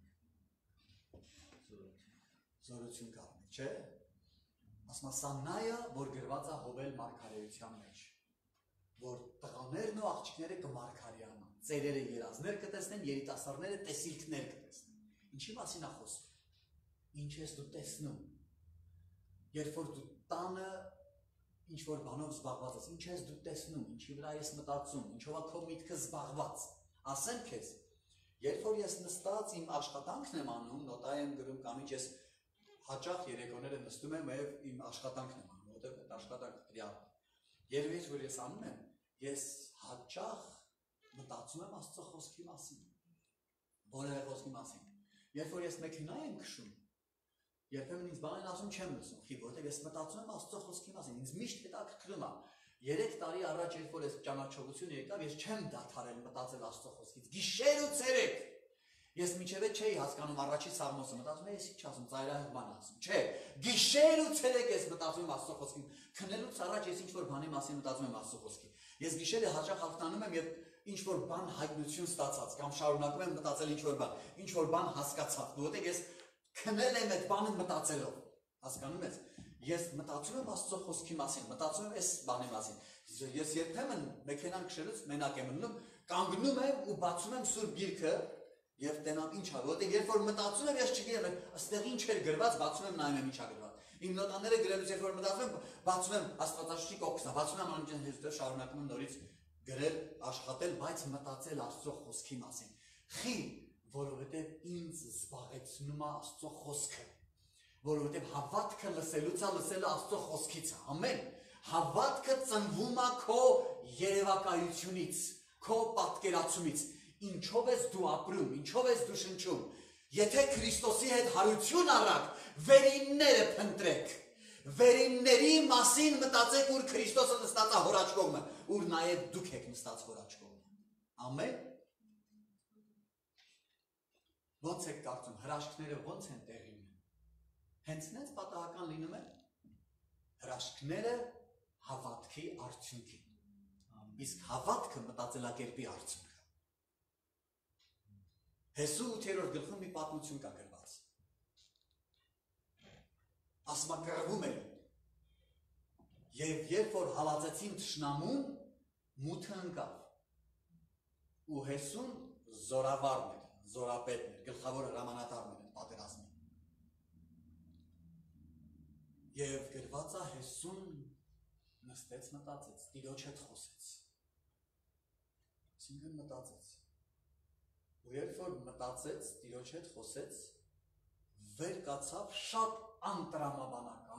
զորություն կառնի, չէ, ասում է սա նայը, որ գրված է Հովել մարգարեության մեջ, որ տղաներն ու աղջիկները կմարգարեանան, ծերերը երազներ կտեսնեն, երիտասարդները տեսիլքներ կտեսնեն, ինչի մասին է խոսում, ինչ ես դու տեսնում, երբ որ դու տանը ինչ-որ բանով զբաղված ես, ինչ ես դու տեսնում, ինչի վրա ես մտածում, ինչով է քո միտքը զբաղված, ասեմ քեզ, երբ որ ես նստած իմ աշխատանքն եմ անում, նոտա եմ գրում կամ ինչ ես հաճախ երեկոները նստում եմ եւ իմ աշխատանքն եմ անում, որտեղ այդ աշխատանքը ռեալ, երբ որ ես անում եմ, ես հաճախ մտածում եմ Աստծո խոսքի մասին, որևէ խոսքի մասին, երբ որ ես մեքենա եմ քշում, երբեմն ինձ բան են ասում չեմ լսում, որտեղ ես մտածում եմ Աստծո խոսքի մասին, ինձ միշտ հետաքրքրում է, 3 տարի առաջ երբ որ ես ճանաչողություն եկավ, ես չեմ դադարել մտածել Աստծո խոսքից։ Գիշեր ու ցերեկ։ Ես միջև չէի հասկանում առաջի սաղմոսը, մտածում եմ, ես ինչ ասում, ծայրահեղ բան ասում։ Չէ, գիշեր ու ցերեկ ես մտածում եմ Աստծո խոսքին։ Քնելուց առաջ ես ինչ որ բանի մասին մտածում եմ Աստծո խոսքի։ Ես գիշերը հաճախ հաղթանում եմ եւ ինչ որ բան հայտնություն ստացած կամ շարունակում եմ մտածել ինչ որ բան հասկացած, որովհետեւ ես քնել եմ այդ բանը մտածելով։ Հասկանում ես։ Ես մտածում եմ Աստծո խոսքի մասին, մտածում եմ այս բանի մասին։ Ես երբեմն մեքենան քշելուց մենակ եմ մնում, կանգնում եմ ու բացում եմ Սուրբ Գիրքը եւ տենամ ինչ ա, որովհետեւ երբ որ մտածում եմ, ես չգիտեմ, այստեղ ինչ էր գրված, բացում եմ նայում եմ ինչ ա գրված։ Իմ նոտաները գրելուց երբ որ մտածում եմ, բացում եմ Աստվածաշնչի կողքսը, բացում եմ անջան հետո շարունակում եմ նորից գրել, աշխատել, բայց մտածել Աստծո խոսքի մասին։ Խի, որովհետեւ ինձ զբաղեցնում է Աստծո խոսքը, որովհետեւ հավատքը լսելուց է, լսելը Աստծո խոսքից է։ Ամեն։ Հավատքը ծնվում է քո երևակայությունից, քո պատկերացումից։ Ինչով ես դու ապրում, ինչով ես դու շնչում։ Եթե Քրիստոսի հետ հարություն առաք, վերինները փնտրեք։ Վերինների մասին մտածեք, ուր Քրիստոսը նստած է հոր աջ կողմը, ուր նաև դուք եք նստած հոր աջ կողմը։ Ամեն։ Ոնց եք կարծում, հրաշքները ոնց են տեղի ունենում։ Հենց նենց պատահական լինում են։ Հրաշքները հավատքի արդյունքին։ Իսկ հավատքը մտածելակերպի արդյունք է։ Հեսու 8-րդ գլխում մի պատմություն կա գրված։ Ասմակրվում էր։ Եվ երբ որ հալածեցին թշնամուն, մութը ընկավ։ Ու Հեսուն զորավարն էր, զորապետն էր, գլխավոր հրամանատարն էր պատերազմին։ Եվ գրված է Հեսուն նստեց մտածեց, Տիրոջ հետ խոսեց։ Այսինքն մտածեց։ Ու երբ որ մտածեց, Տիրոջ հետ խոսեց, վեր կացավ շատ անտրամաբանական,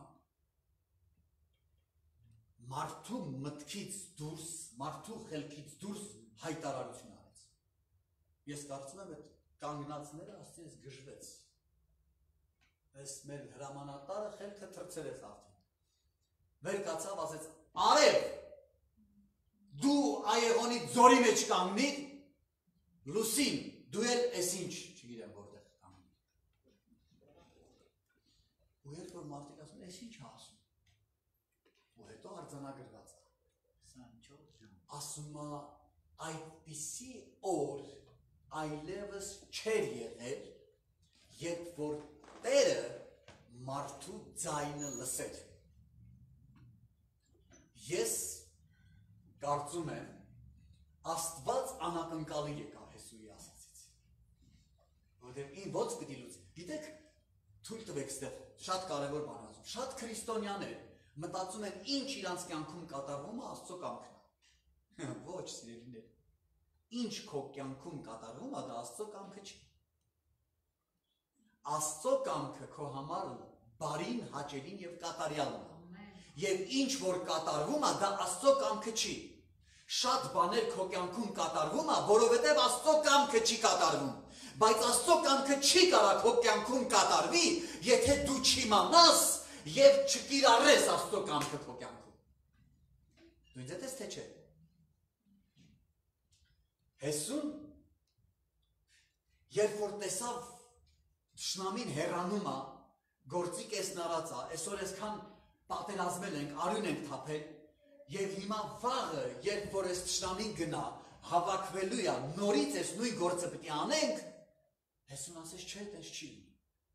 մարդու մտքից դուրս, մարդու խելքից դուրս հայտարարություն արեց։ Ես կարծում եմ, այդ կանգնածները աստիճան գժվեց։ Այս մեր հրամանատարը խելքը թրծերեց արդեն։ Վեր կացավ, ասեց, արև, դու այեղոնի ձորի մեջ կանգնի, լուսին, դու էլ ես ինչ, չգիտեմ որտեղ կանգնի։ Ու երբ որ մարդիկ ասում, ես ինչ ասում, ու հետո արձանագրված է։ Ասում է, այդպիսի օր այլևս չեր եղել, երբ որ Տերը մարդու ձայնը լսեր։ Ես կարծում եմ, Աստված անակնկալի եկավ Հեսուի ասածից։ Որտեղ ին ոնց պիտի լուծի։ Գիտեք, թույլ տվեք ստեղ, շատ կարևոր բան ասում։ Շատ քրիստոնյաներ մտածում են, ինչ իրանց կյանքում կատարվում է Աստծո կամքն է։ Ոչ, սիրելիներ։ Ինչ քո կյանքում կատարվում է, դա Աստծո կամքը չի։ Աստծո կամքը քո համար բարին, հաճելին եւ կատարյալն է։ Եվ ինչ որ կատարվում է, դա Աստծո կամքը չի։ Շատ բաներ քո կյանքում կատարվում է, որովհետև Աստծո կամքը չի կատարվում, բայց Աստծո կամքը չի կարա քո կյանքում կատարվի, եթե դու չիմանաս եւ չկիրառես Աստծո կամքը քո կյանքում։ Դու ինձ ես թե չէ։ Հեսուն երբ որ տեսավ Թշնամին հեռանում է, գործի կեսն արած է, այսօր այսքան պատերազմել ենք, արյուն ենք թափել, եւ հիմա վաղը, երբ որ այս թշնամին գնա, հավաքվելու է, նորից այս նույն գործը պիտի անենք, Հեսուն ասեց, չէ, տես չի լինի։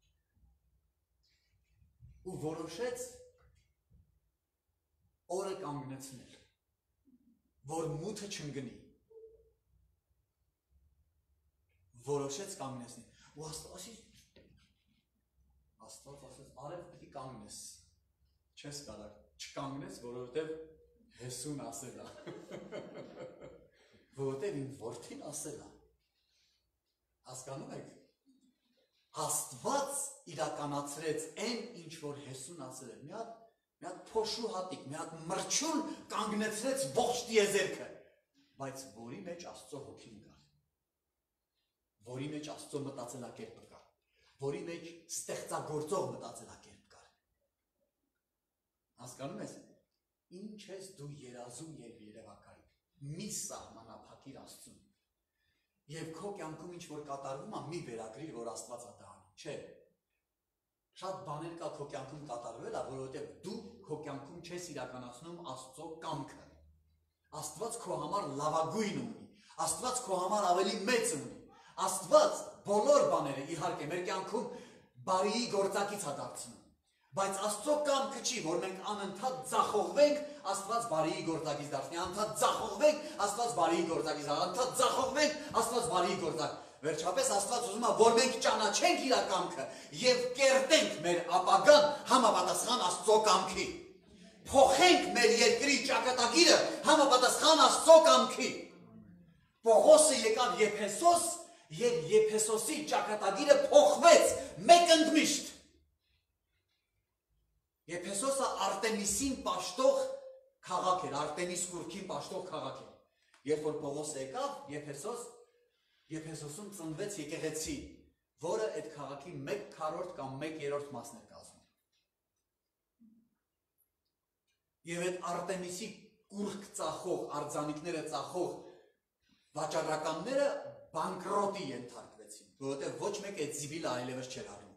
Ու որոշեց օրը կանգնեցնել, որ մութը չընկնի։ Որոշեց կանգնեցնել։ Ու Աստված ասեց, արև պիտի կանգնես, չես կարող, չկանգնես, որովհետև Հեսուն ասել է, որովհետև իմ որդին ասել է, հասկանում եք, Աստված իրականացրեց այն, ինչ որ Հեսուն ասել էր, մի հատ փոշու հատիկ, մի հատ մրջուն կանգնեցրեց ողջ տիեզերքը, բայց որի մեջ Աստծո հոգին կար, որի մեջ Աստծո մտածելակերպը կար, որի մեջ ստեղծագործող մտածելակերպ կար։ Հասկանում ես։ Ինչ ես դու երազում եւ երևակայում։ Մի սահմանափակիր Աստծուն։ Եվ քո կյանքում ինչ որ կատարվում է, մի վերագրիր, որ Աստված է դա անում։ Չէ։ Շատ բաներ կա քո կյանքում կատարվել, որովհետեւ դու քո կյանքում չես իրականացնում Աստծո կամքը։ Աստված քո համար լավագույն ունի։ Աստված քո համար ավելի մեծ ունի։ Աստված բոլոր բաները իհարկե մեր կյանքում բարիի գործակից է դարձնում։ Բայց Աստծո կամքը չի, որ մենք անընդհատ ձախողվենք, Աստված բարիի գործակից դարձնի, անընդհատ ձախողվենք, Աստված բարիի գործակից, անընդհատ ձախողվենք, Աստված բարիի գործակ։ Վերջապես Աստված ուզում է, որ մենք ճանաչենք իր կամքը եւ կերտենք մեր ապագան համապատասխան Աստծո կամքի։ Փոխենք մեր երկրի ճակատագիրը համապատասխան Աստծո կամքի։ Պողոսը եկավ Եփեսոս եւ Եփեսոսի ճակատագիրը փոխվեց մեկ ընդմիշտ։ Եփեսոսը Արտեմիսին պաշտող քաղաք էր, Արտեմիս կուռքին պաշտող քաղաք էր։ Երբ որ Պողոսը եկավ Եփեսոսում ծնվեց եկեղեցի, որը այդ քաղաքի 1/4 կամ 1/3 մասն էր կազմում։ Եվ այդ Արտեմիսի կուռք ծախող, արձանիկները ծախող վաճառականները բանկրոտի ենթարկվեցին, որովհետև ոչ մեկ այդ զիվիլը այլևս չէր առնում։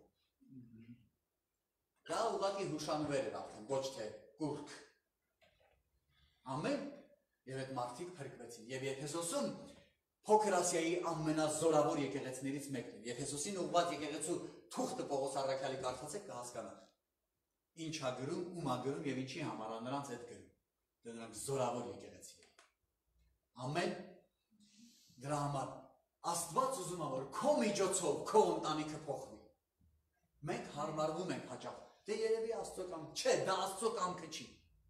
Դա ուղղակի հուշանվեր էր արդեն, ոչ թե կուռք։ Ամեն, եւ այդ մարդիկ փրկվեցին։ Եվ Եփեսոսում Փոքր Ասիայի ամենազորավոր եկեղեցիներից մեկն է։ Եփեսոսին ուղղված եկեղեցու թուղթը Պողոս առաքյալի կարդացեք կհասկանաք։ Ինչ է գրում, ում է գրում եւ ինչի համար է նրանց այդ գրում։ Դրանք զորավոր եկեղեցի են։ Ամեն։ Դրա համար Աստված ուզում է, որ քո միջոցով քո ընտանիքը փոխվի։ Մենք հարմարվում ենք հաճախ։ Դե երևի Աստծո կամք, չէ, դա Աստծո կամքը չի։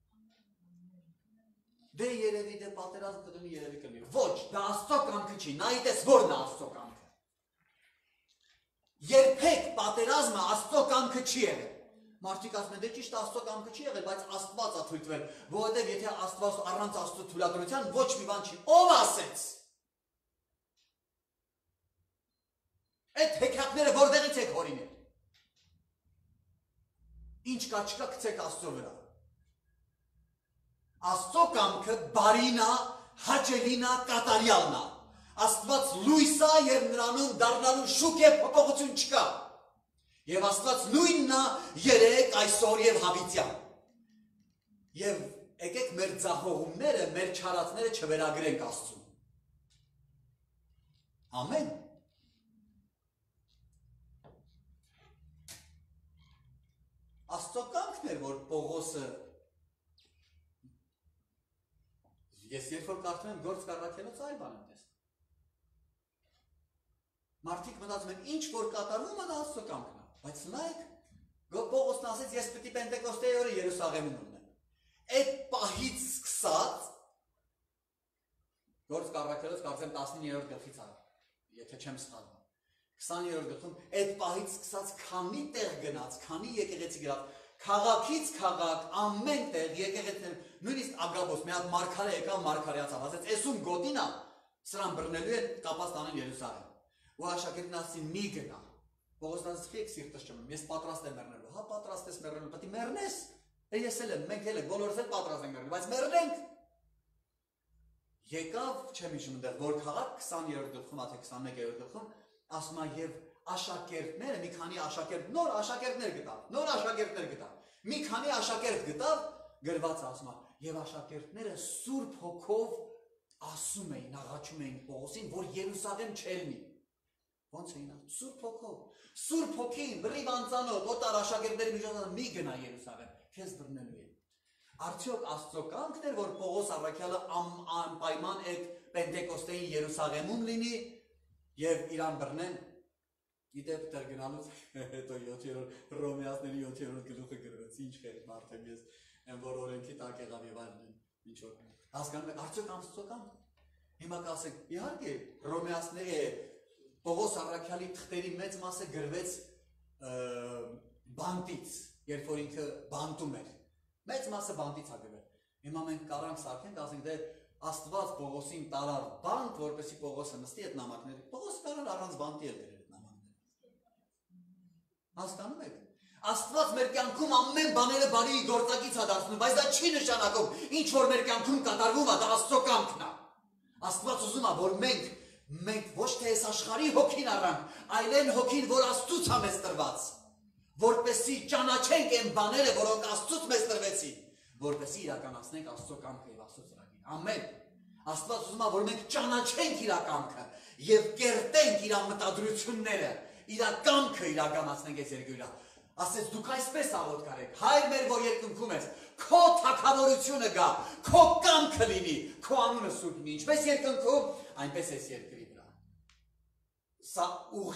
Դե երևի դե պատերազմ կդնի, երևի կլինի։ Ոչ, դա Աստծո կամքը չի, նայիտես որն է Աստծո կամքը։ Երբեք պատերազմը Աստծո կամքը չի եղել։ Մարդիկ ասում են, դե ճիշտ Աստծո կամքը չի եղել, բայց Աստված է թույլտվել, որովհետև եթե Աստված առանց Աստծո թույլատվության ոչ մի բան չի։ Ով ասեց։ Այդ հեքիաթները որտեղից եք հորինել։ Ինչ կա չկա գցեք Աստծո վրա։ Աստծո կամքը բարին է, հաճելին է, կատարյալն է։ Աստված լույս է եւ նրանում դառնալու շուք եւ փոփոխություն չկա։ Եվ Աստված նույնն է երեք, այսօր եւ հավիտյան։ Եվ եկեք մեր ձախողումները, մեր չարածները չվերագրենք Աստծուն։ Ամեն։ Աստծո կամքն էր, որ Պողոսը ես երբ որ կարդում եմ Գործք առաքելոց այլ բան եմ տեսնում։ Մարդիկ մտածում են, ինչ որ կատարվում է դա Աստծո կամքն է, բայց նայեք, Պողոսն ասեց, ես պիտի Պենտեկոստեի օրը Երուսաղեմում լինեմ։ Այդ պահից սկսած Գործք առաքելոց կարծեմ 19-րդ գլխից է, եթե չեմ սխալվում։ 20-րդ գլխում այդ պահից սկսած քանի տեղ գնաց, քանի եկեղեցի գրավ, քաղաքից քաղաք, ամեն տեղ եկեղեցիներ, նույնիսկ Ագաբոս, մի հատ մարգարե եկավ, մարգարեացավ, ասեց, «Էսում գոտին է, սրան բռնելու են, կապած տանեն Երուսաղեմ»։ Ու աշակերտն ասեցին, «Մի գնա»։ Պողոսն ասեց, «Խիք սիրտս չմեմ, ես պատրաստ եմ մեռնելու»։ Հա, պատրաստ ես մեռնելու, պետք է մեռնես։ Ես էլ եմ, մենք էլ ենք, բոլորս էլ պատրաստ ենք մեռնելու, բայց մեռնենք։ Եկավ, չեմ հիշում այնտեղ, որ քաղաք 20-րդ գլխում, թե 21-րդ գլխում, ասում է, եւ աշակերտները, մի քանի աշակերտ, նոր աշակերտներ գտավ։ Մի քանի աշակերտ գտավ, գրված ասում է, եւ աշակերտները Սուրբ Հոգով ասում էին, աղաչում էին Պողոսին, որ Երուսաղեմ չելնի։ Ոնց էին ասում, Սուրբ Հոգով։ Սուրբ Հոգին, բռիվ անծանոթ, օտար աշակերտների միջոցով մի գնա Երուսաղեմ, քեզ բռնելու են։ Արդյոք Աստծո կամքն էր, որ Պողոս առաքյալը անպայման այդ Պենտեկոստեին Երուսաղեմում լինի եւ իրան բռնեն։ Գիտեք դեռ գնալուց հետո 7-րդ Հռոմեացների 7-րդ գլուխը գրվեց, ինչ խեր մարդեմ ես այն որ օրենքի տակ եղավ եւ այլն, ինչ որ հասկանում եք, արդյոք Աստծո կամք։ Հիմա կասենք, իհարկե Հռոմեացների Պողոս առաքյալի թղթերի մեծ մասը գրվեց բանտից, երբ որ ինքը բանտում էր։ Մեծ մասը բանտից է գրվել։ Հիմա մենք կարանք սարքենք, ասենք դե Աստված Պողոսին տարավ բանտ, որպեսզի Պողոսը նստի այդ նամակները։ Պողոսը կարող առանց բանտի էլ գրել այդ նամակները։ Հասկանում եք։ Աստված մեր կյանքում ամեն բաները բարի գործակից է դարձնում, բայց դա չի նշանակում, ինչ որ մեր կյանքում կատարվում է, դա Աստծո կամքն է։ Աստված ուզում է, որ մենք ոչ թե այս աշխարհի հոգին առանք, այլ այն հոգին, որ Աստծուց է մեզ տրված, որպեսզի ճանաչենք այն բաները, որոնք Աստծուց մեզ տրվեցին, որպեսզի իրականացնենք Աստծո կամքը եւ Աստծո ծրագիրը։ Ամեն։ Աստված ուզում է, որ մենք ճանաչենք իր կամքը եւ կերտենք իր մտադրությունները, իր կամքը իրականացնենք այս երկրի վրա։ Ասեց դուք այսպես աղոտ կարեք, Հայր մեր, որ երկնքում ես, քո թագավորությունը գա, քո կամքը լինի, քո անունը սուրբ լինի, ինչպես երկնքում, այնպես այս երկրի վրա։ Սա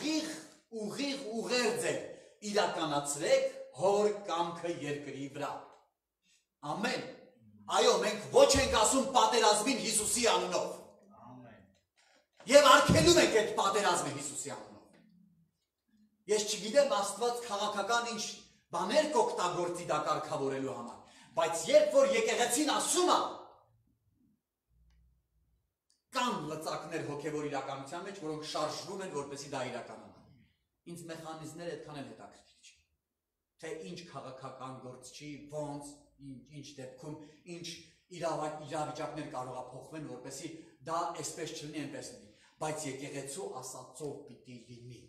ուղիղ է իրականացրեք հոր կամքը երկրի վրա։ Ամեն։ Այո, մենք ոչ ենք ասում պատերազմին Հիսուսի անունով։ Եվ արգելում ենք այդ պատերազմը Հիսուսի անունով։ Ես չգիտեմ Աստված քաղաքական ինչ բաներ կօգտագործի դա կարգավորելու համար, բայց երբ որ եկեղեցին ասում է, կան լծակներ հոգևոր իրականության մեջ, որոնք շարժվում են, որպեսզի դա իրականանա։ Ինձ մեխանիզմները այդքան էլ հետաքրքիր չի։ Թե ինչ քաղաքական գործ չի, ոնց, ինչ դեպքում, ինչ իրավիճակներ կարող է փոխվեն, որպեսզի դա այսպես չլինի, այնպես լինի, բայց եկեղեցու ասածով պիտի լինի։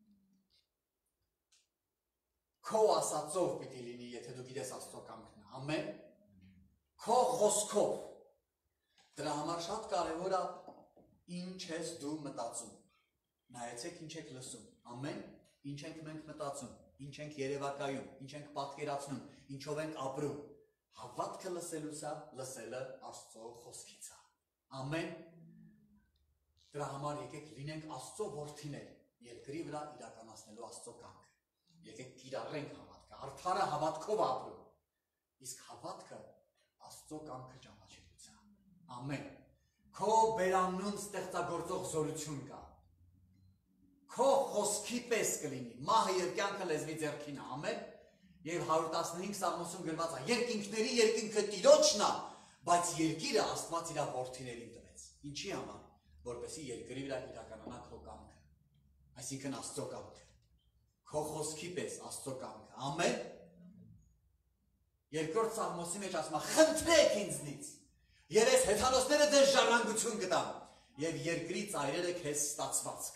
Քո ասածով պիտի լինի, եթե դու գիտես Աստծո կամքն է, ամեն, քո խոսքով, դրա համար շատ կարևոր է ինչ ես դու մտածում, նայեցեք ինչ եք լսում, ամեն, ինչ ենք մենք մտածում, ինչ ենք երևակայում, ինչ ենք պատկերացնում, ինչով ենք ապրում, հավատքը լսելուց է, լսելը Աստծո խոսքից է, ամեն, դրա համար եկեք լինենք Աստծո որդիներ, երկրի վրա իրականացնելու Աստծո կամքը։ Եկեք կիրառենք հավատքը, արդարը հավատքով ապրում, իսկ հավատքը Աստծո կամքը ճանաչելուց է, ամեն, քո բերանուն ստեղծագործող զորություն կա, քո խոսքի պես կլինի, մահը և կյանքը լեզվի ձեռքին է, ամեն, և 115 Սաղմոսում գրված է, երկինքների երկինքը Տիրոջն է, բայց երկիրը Աստված իր որդիներին տվեց, ինչի համար, որպեսզի երկրի վրա իրականանա քո կամքը, այսինքն Աստծո կամքը, քո խոսքի պես Աստծո կամքը, ամեն, երկրորդ Սաղմոսի մեջ ասում է, խնդրեք ինձնից, և ես հեթանոսները ձեզ ժառանգություն կտամ, և երկրի ծայրերը քեզ ստացվածք,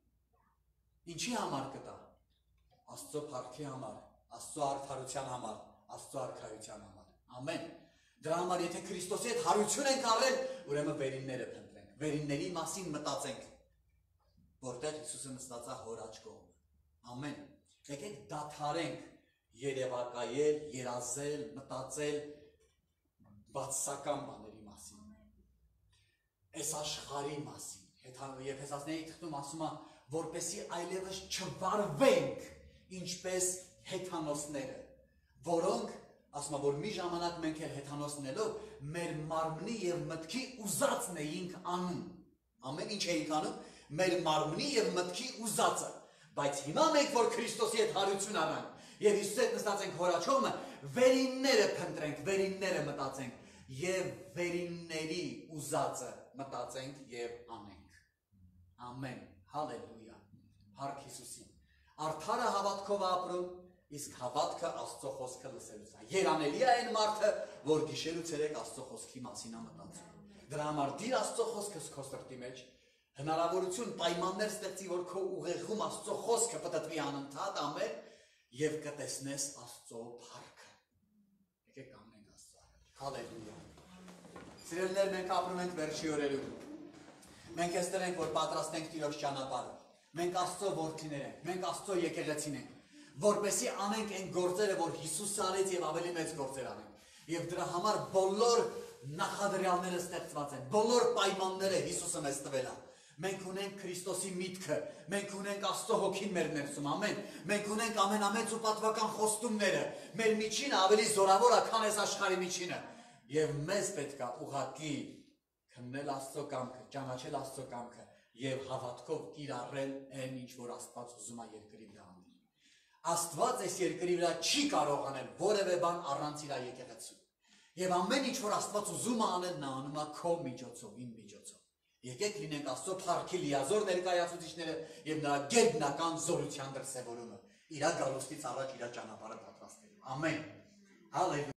ինչի համար կտա, Աստծո փառքի համար, Աստծո արդարության համար, Աստծո արքայության համար, ամեն, դրա համար եթե Քրիստոսի հետ հարություն ենք առել, ուրեմն վերինները փնտրենք, վերինների մասին մտածենք, որտեղ Հիսուսը նստած է հոր աջ կողմը, ամեն, եկեք դադարենք երևակայել, երազել, մտածել բացասական բաների մասին, այս աշխարհի մասին, Եփեսացիների թղթում ասում է, որպեսզի այլևս չվարվենք ինչպես հեթանոսները, որոնք, ասում է, որ մի ժամանակ մենք էլ հեթանոսնելով, մեր մարմնի և մտքի ուզածն էինք անում, ամեն ինչ էինք անում, մեր մարմնի և մտքի ուզածը, բայց հիմա մենք, որ Քրիստոսի հետ հարություն առանք, և Հիսուսի հետ նստած ենք հոր աջ կողմը, վերինները փնտրենք, վերինները մտածենք, և վերինների ուզածը մտածենք և անենք, ամեն, հալելույա, հարկ Հիսուսին, արդարը հավատքով ապրում, իսկ հավատքը Աստծո խոսքը լսելուց է, երանելի է այն մարդը, որ գիշեր ու ցերեկ Աստծո խոսքի մասին է մտածում, դրա համար դիր Աստծո խոսքը քո սրտի մեջ, հնարավորություն պայմաններ ստեղծի, որ քո ուղեղում Աստծո խոսքը պտտվի անընդհատ, ամեն, և կտեսնես Աստծո փառքը, եկեք կանգնենք Աստծո առաջ, հալելույա, սիրելիներ, մենք ապրում ենք վերջի օրերում, մենք այստեղ ենք, որ պատրաստենք Տիրոջ ճանապարհը, մենք Աստծո որդիներ ենք, մենք Աստծո եկեղեցին ենք, որպեսզի անենք այն գործերը, որ Հիսուսը արեց և ավելի մեծ գործեր անենք, և դրա համար բոլոր նախադրյալները ստեղծված են, բոլոր պայմանները Հիսուսը մեզ տվել է, մենք ունենք Քրիստոսի միտքը, մենք ունենք Աստծո հոգին մեր ներսում, ամեն, մենք ունենք ամենամեծ ու պատվական խոստումները, մեր միջինը ավելի զորավոր է, քան այս աշխարհի միջինը, և մեզ պետք է ուղղակի քննել Աստծո կամքը, ճանաչել Աստծո կամքը և հավատքով կիրառել այն, ինչ որ Աստված ուզում է երկրի վրա անել։ Աստված այս երկրի վրա չի կարող անել որևէ բան առանց իր եկեղեցու։ Եվ ամեն ինչ որ Աստված ուզում է անել, նա անում է քո միջոցով, իմ միջոցով։ Եկեք լինենք Աստծո փառքի լիազոր ներկայացուցիչները և նրա գերբնական զորության դրսևորումը։ իր գալուստից առաջ իր ճանապարհը պատրաստելու։ Ամեն։ Հալելույա։